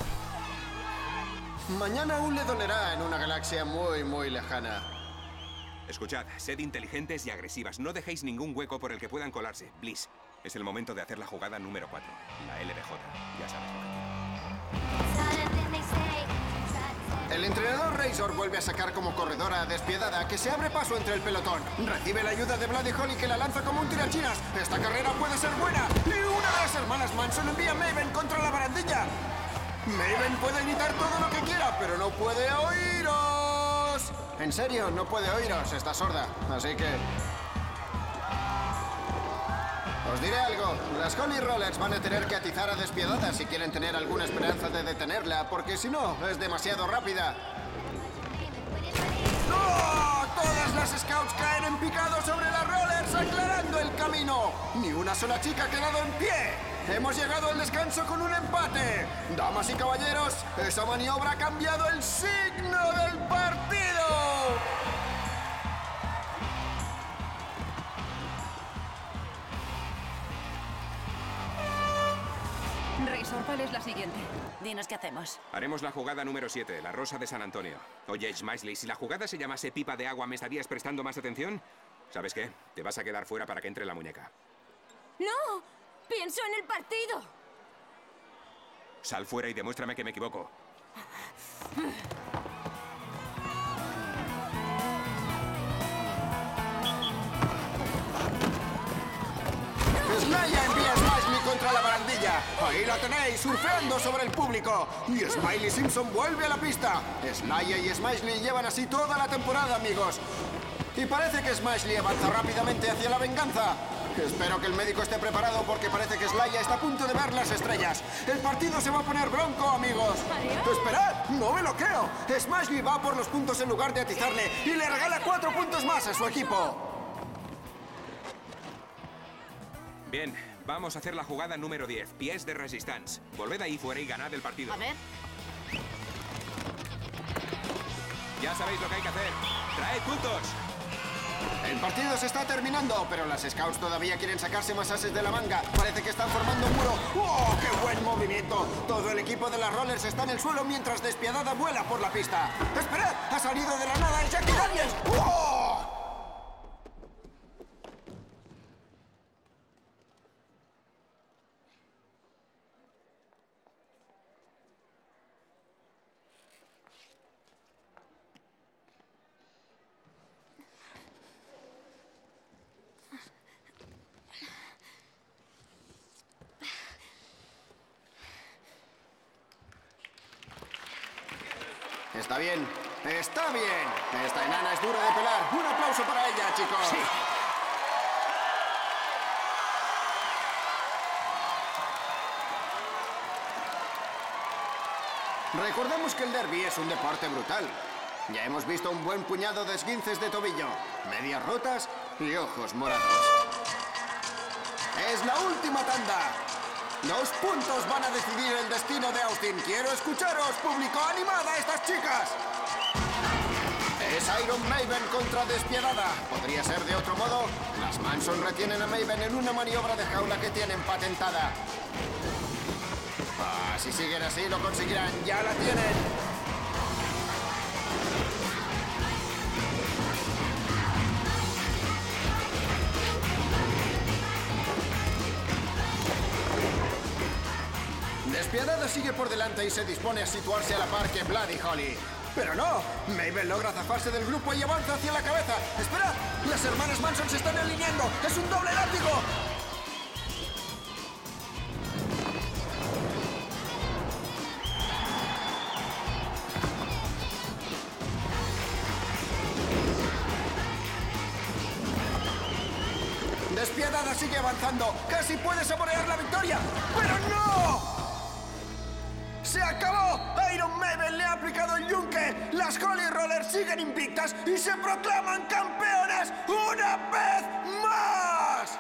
Mañana aún le dolerá en una galaxia muy, muy lejana. Escuchad, sed inteligentes y agresivas. No dejéis ningún hueco por el que puedan colarse. Bliss, es el momento de hacer la jugada número cuatro. La L B J. Ya sabes lo que quiero. El entrenador Razor vuelve a sacar como corredora a Despiadada, que se abre paso entre el pelotón. Recibe la ayuda de Bloody Holly, que la lanza como un tirachinas. Esta carrera puede ser buena. Y una de las hermanas Manson envía a Maven contra la barandilla. Maven puede gritar todo lo que quiera, pero no puede oíros. En serio, no puede oíros. Está sorda. Así que... os diré algo, las Holy Rollers van a tener que atizar a Despiadada si quieren tener alguna esperanza de detenerla, porque si no, es demasiado rápida. ¡Oh! Todas las Scouts caen en picado sobre las Rollers, aclarando el camino. Ni una sola chica ha quedado en pie. Hemos llegado al descanso con un empate. Damas y caballeros, esa maniobra ha cambiado el signo del partido. Razor, ¿cuál es la siguiente? Dinos qué hacemos. Haremos la jugada número siete, la Rosa de San Antonio. Oye, Smiley, si la jugada se llamase pipa de agua, ¿me estarías prestando más atención? ¿Sabes qué? Te vas a quedar fuera para que entre la muñeca. ¡No! ¡Pienso en el partido! Sal fuera y demuéstrame que me equivoco. Slaya envía a Smiley contra la barandilla. Ahí la tenéis, surfeando sobre el público. Y Smiley Simpson vuelve a la pista. Slaya y Smiley llevan así toda la temporada, amigos. Y parece que Smiley avanza rápidamente hacia la venganza. Espero que el médico esté preparado porque parece que Slaya está a punto de ver las estrellas. El partido se va a poner bronco, amigos. ¡Esperad! ¡No me lo creo! Smiley va por los puntos en lugar de atizarle y le regala cuatro puntos más a su equipo. Bien, vamos a hacer la jugada número diez, pies de resistance. Volved ahí fuera y ganad el partido. A ver. Ya sabéis lo que hay que hacer. ¡Traed puntos! El partido se está terminando, pero las Scouts todavía quieren sacarse más ases de la manga. Parece que están formando un muro. ¡Oh, qué buen movimiento! Todo el equipo de las Rollers está en el suelo mientras Despiadada vuela por la pista. ¡Esperad! ¡Ha salido de la nada el Jackie Daniels! ¡Oh! Está bien, está bien. Esta enana es dura de pelar. Un aplauso para ella, chicos. Sí. Recordemos que el derbi es un deporte brutal. Ya hemos visto un buen puñado de esguinces de tobillo, medias rotas y ojos morados. Es la última tanda. Dos puntos van a decidir el destino de Austin. Quiero escucharos, público. ¡Animad a estas chicas! Es Iron Maven contra Despiadada. ¿Podría ser de otro modo? Las Manson retienen a Maven en una maniobra de jaula que tienen patentada. Ah, si siguen así lo conseguirán. ¡Ya la tienen! Despiadada sigue por delante y se dispone a situarse a la par que Bloody Holly. ¡Pero no! Maven logra zafarse del grupo y avanza hacia la cabeza. ¡Esperad! ¡Las hermanas Manson se están alineando! ¡Es un doble látigo! Despiadada sigue avanzando. ¡Casi puede saborear la victoria! ¡Pero no! ¡Se acabó! ¡Iron Maven le ha aplicado el yunque! ¡Las Holy Rollers siguen invictas y se proclaman campeonas una vez más!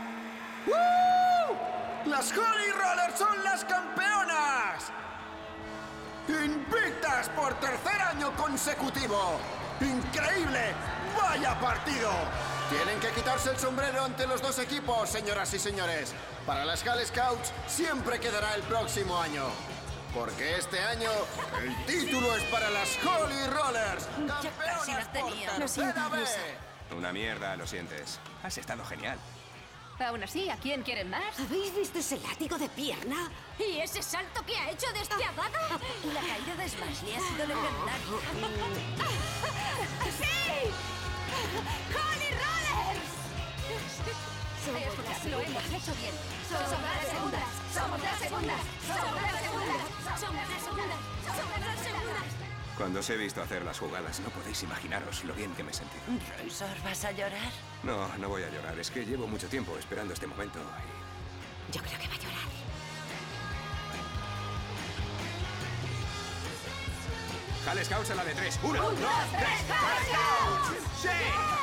¡Woo! ¡Las Holy Rollers son las campeonas! ¡Invictas por tercer año consecutivo! ¡Increíble! ¡Vaya partido! Tienen que quitarse el sombrero ante los dos equipos, señoras y señores. Para las Girl Scouts siempre quedará el próximo año. Porque este año el título es para las Holy Rollers. ¡Campeonas por tercera vez! Una mierda, lo sientes. Has estado genial. Aún así, ¿a quién quieren más? ¿Habéis visto ese látigo de pierna? ¿Y ese salto que ha hecho Despiadada? Y la caída de Smashley ha sido legendaria. ¡Sí! ¡Holy Rollers! Lo hemos hecho bien. Somos las segundas, somos las segundas, somos las segundas, somos las segundas, somos las segundas. Cuando os he visto hacer las jugadas, no podéis imaginaros lo bien que me he sentido. Roysor, ¿vas a llorar? No, no voy a llorar. Es que llevo mucho tiempo esperando este momento y... Yo creo que va a llorar. Girl Scouts a la de tres. ¡Uno, ¡Un, dos, tres, Girl Scouts! ¡Sí!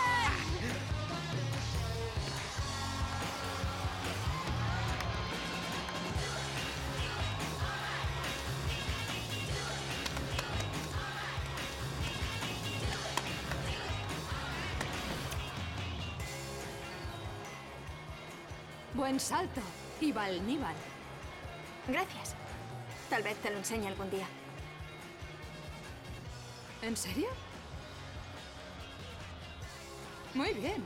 Buen salto. Ival Nival. Gracias. Tal vez te lo enseñe algún día. ¿En serio? Muy bien.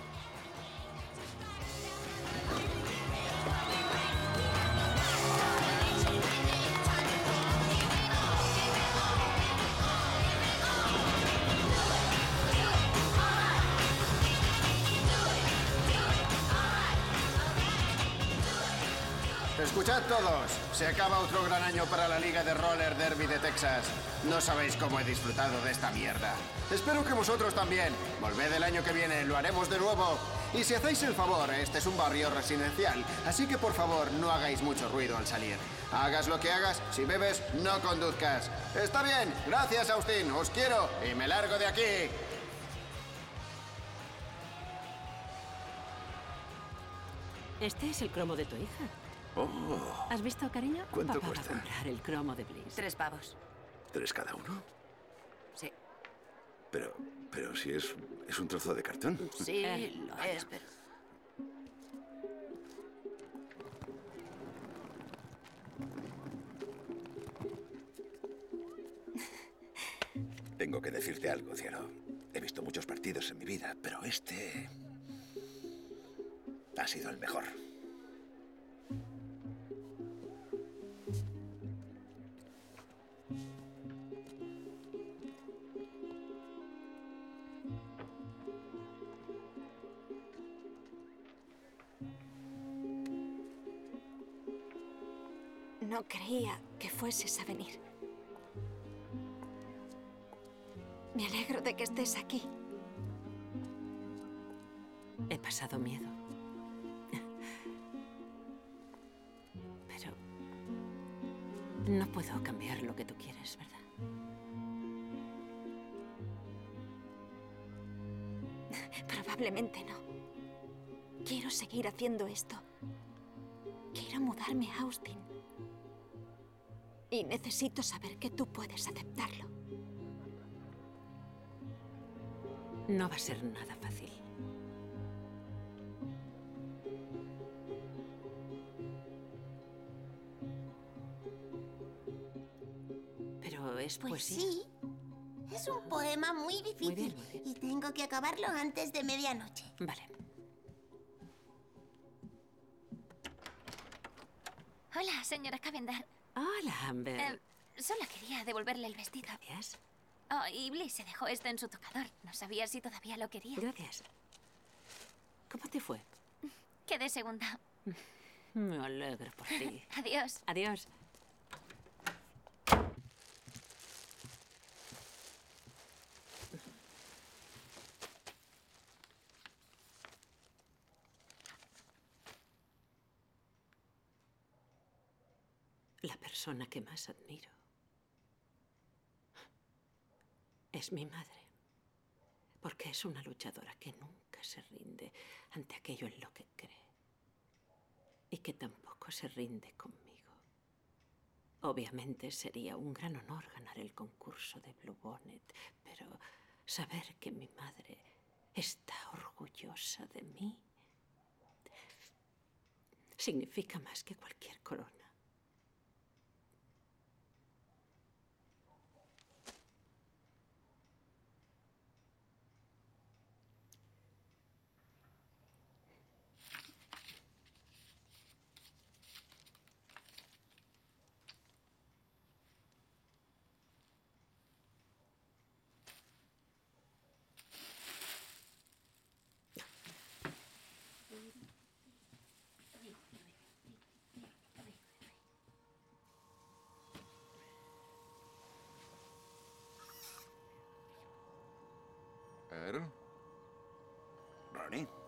Escuchad todos, se acaba otro gran año para la Liga de Roller Derby de Texas. No sabéis cómo he disfrutado de esta mierda. Espero que vosotros también. Volved el año que viene, lo haremos de nuevo. Y si hacéis el favor, este es un barrio residencial, así que por favor no hagáis mucho ruido al salir. Hagas lo que hagas, si bebes, no conduzcas. Está bien, gracias Austin, os quiero y me largo de aquí. Este es el cromo de tu hija. Oh. ¿Has visto, cariño? ¿Cuánto Papá cuesta? va a comprar el cromo de Bliss. Tres pavos. ¿Tres cada uno? Sí. Pero, pero si es, es un trozo de cartón. Sí, lo es, pero... Tengo que decirte algo, cielo. He visto muchos partidos en mi vida, pero este... ha sido el mejor. No creía que fueses a venir. Me alegro de que estés aquí. He pasado miedo. Pero No puedo cambiar lo que tú quieres, ¿verdad? Probablemente no. Quiero seguir haciendo esto. Quiero mudarme a Austin. Y necesito saber que tú puedes aceptarlo. No va a ser nada fácil. Pero es Pues poesía. sí. Es un poema muy difícil. Muy bien, muy bien. Y tengo que acabarlo antes de medianoche. Vale. Hola, señora Cavendar. Hola, Amber. Eh, solo quería devolverle el vestido. Gracias. Oh, y Bliss se dejó esto en su tocador. No sabía si todavía lo quería. Gracias. ¿Cómo te fue? Quedé segunda. Me alegro por ti. Adiós. Adiós. La persona que más admiro es mi madre, porque es una luchadora que nunca se rinde ante aquello en lo que cree y que tampoco se rinde conmigo. Obviamente sería un gran honor ganar el concurso de Bluebonnet, pero saber que mi madre está orgullosa de mí significa más que cualquier corona. Earl. Ronnie.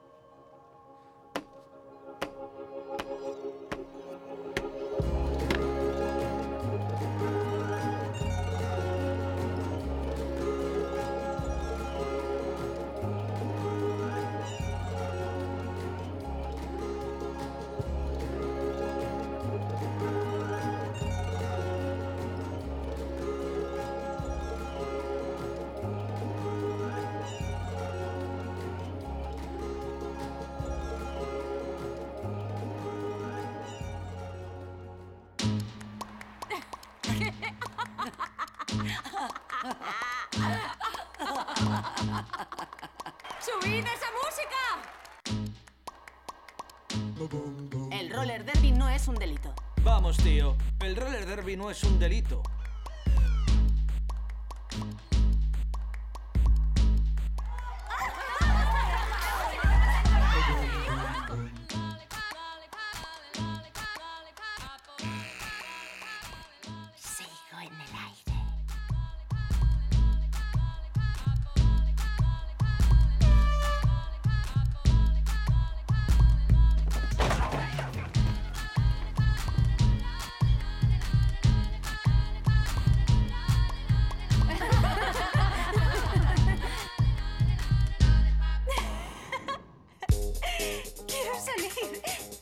¡Subid esa música! El roller derby no es un delito. Vamos, tío. El roller derby no es un delito. Sigo en el aire. ¡Quiero salir!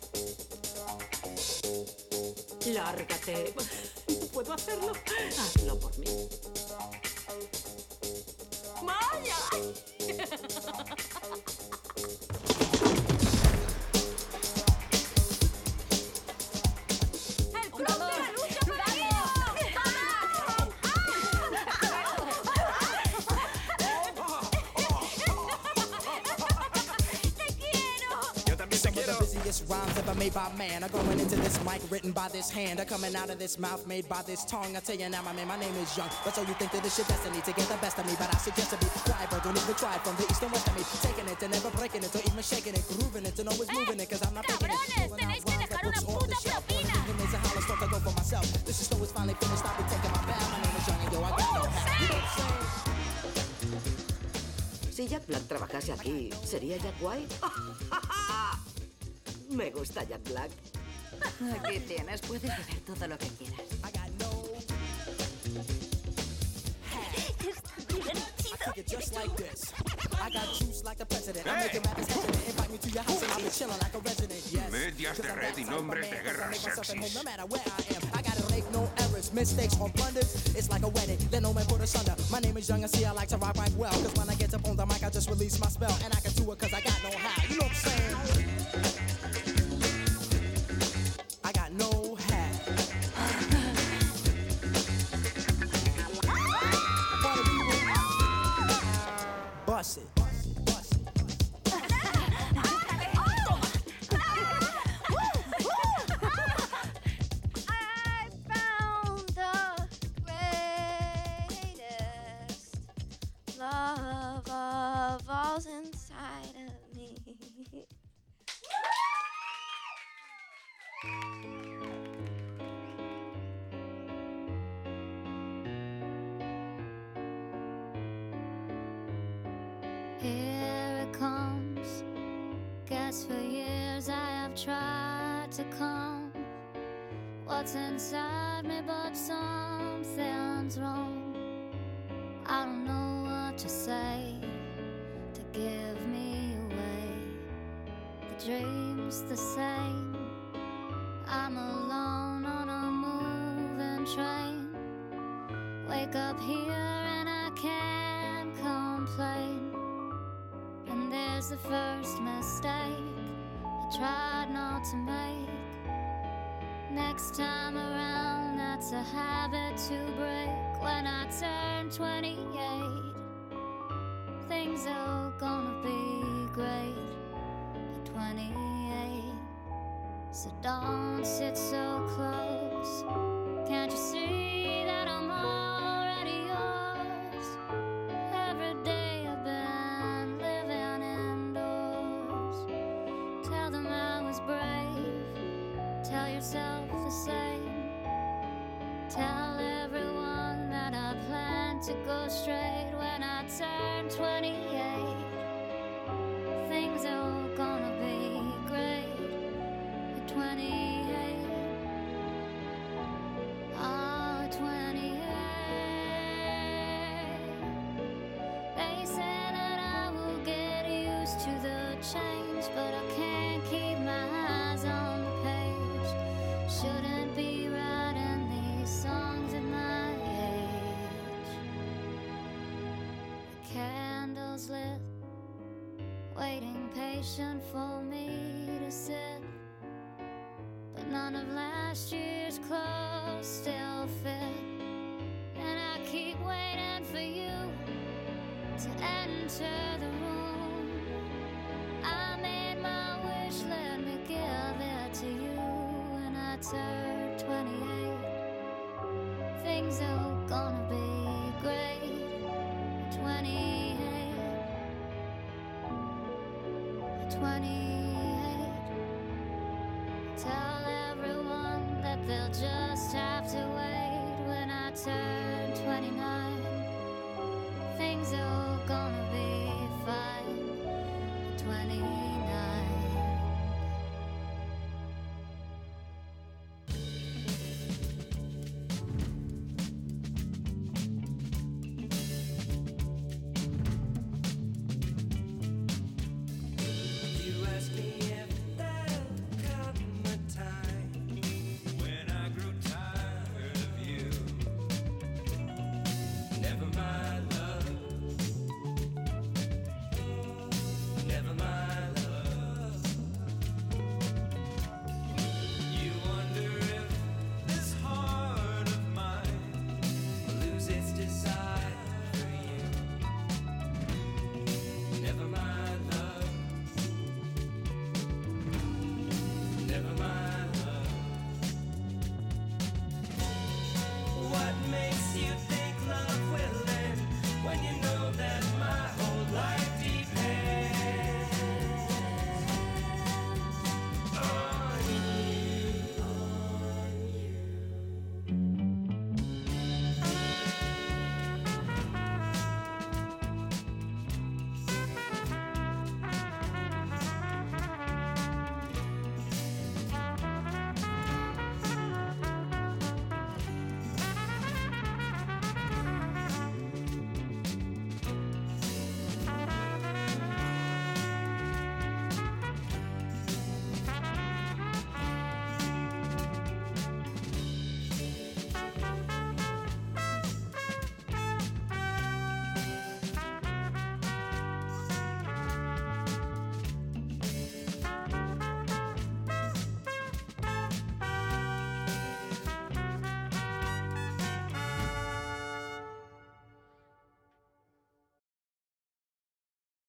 Lárgate. No puedo hacerlo. Hazlo por mí. ¡Vaya! ¡El club de la lucha para Yo también te quiero. Busiest rhymes ever made by man are going into this mic written by this hand are coming out of this mouth made by this tongue. I tell you now, my man, my name is Young. But so you think that this shit destiny to get the best of me? But I suggest to be try, but don't even try from the east and west of me. Taking it and never breaking it, or even shaking it, grooving it, and always moving it, cause I'm not faking it. ¡Cabrones! ¡Tenéis que dejar una puta propina! Even as a holler start to go for myself. This is slow is finally finished. I'll be taking my bow. My name is Young and yo, I got no hat. You know what I'm saying? Si Jack Black trabajase aquí, ¿sería Jack White? Me gusta Jack Black. Aquí tienes, puedes beber todo lo que quieras. like this. I got juice like the president. I make your rappers hesitant. Invite me to your house and I'll be chilling like a resident. Yes. Medias de red y nombres de guerra sexys. No matter where I am, I gotta make no errors, mistakes or blunders. It's like a wedding, let no man put us under. My name is Young and see I like to rock right well. Cause when I get up on the mic, I just release my spell. And I can do it cause I got no how. You know what I'm saying? I got no hat. Bust it. Love of all's inside of me. Here it comes. Guess for years I have tried to calm what's inside me, but something's wrong. I don't know what to say to give me away. The dream's the same. I'm alone on a moving train. Wake up here and I can't complain. And there's the first mistake I tried not to make. Next time around, that's a habit to break. When I turn twenty-eight, things are gonna be great. At twenty-eight, so don't sit so close. Can't you see that I'm already yours? Every day I've been living indoors. Tell them I was brave. Tell yourself the same. Tell everyone that I plan to go straight when I turn twenty-eight. Things are gonna be great at twenty-eight. Oh, twenty-eight. They say that I will get used to the change, but I can't keep my eyes on the page. Shouldn't be writing these songs at my age. The candles lit, waiting patient for me to sit. But none of last year's clothes still fit. And I keep waiting for you to enter the room. I made my wish, let me give it to you. When I turn twenty-eight, things are gonna be great. twenty-eight, twenty-eight.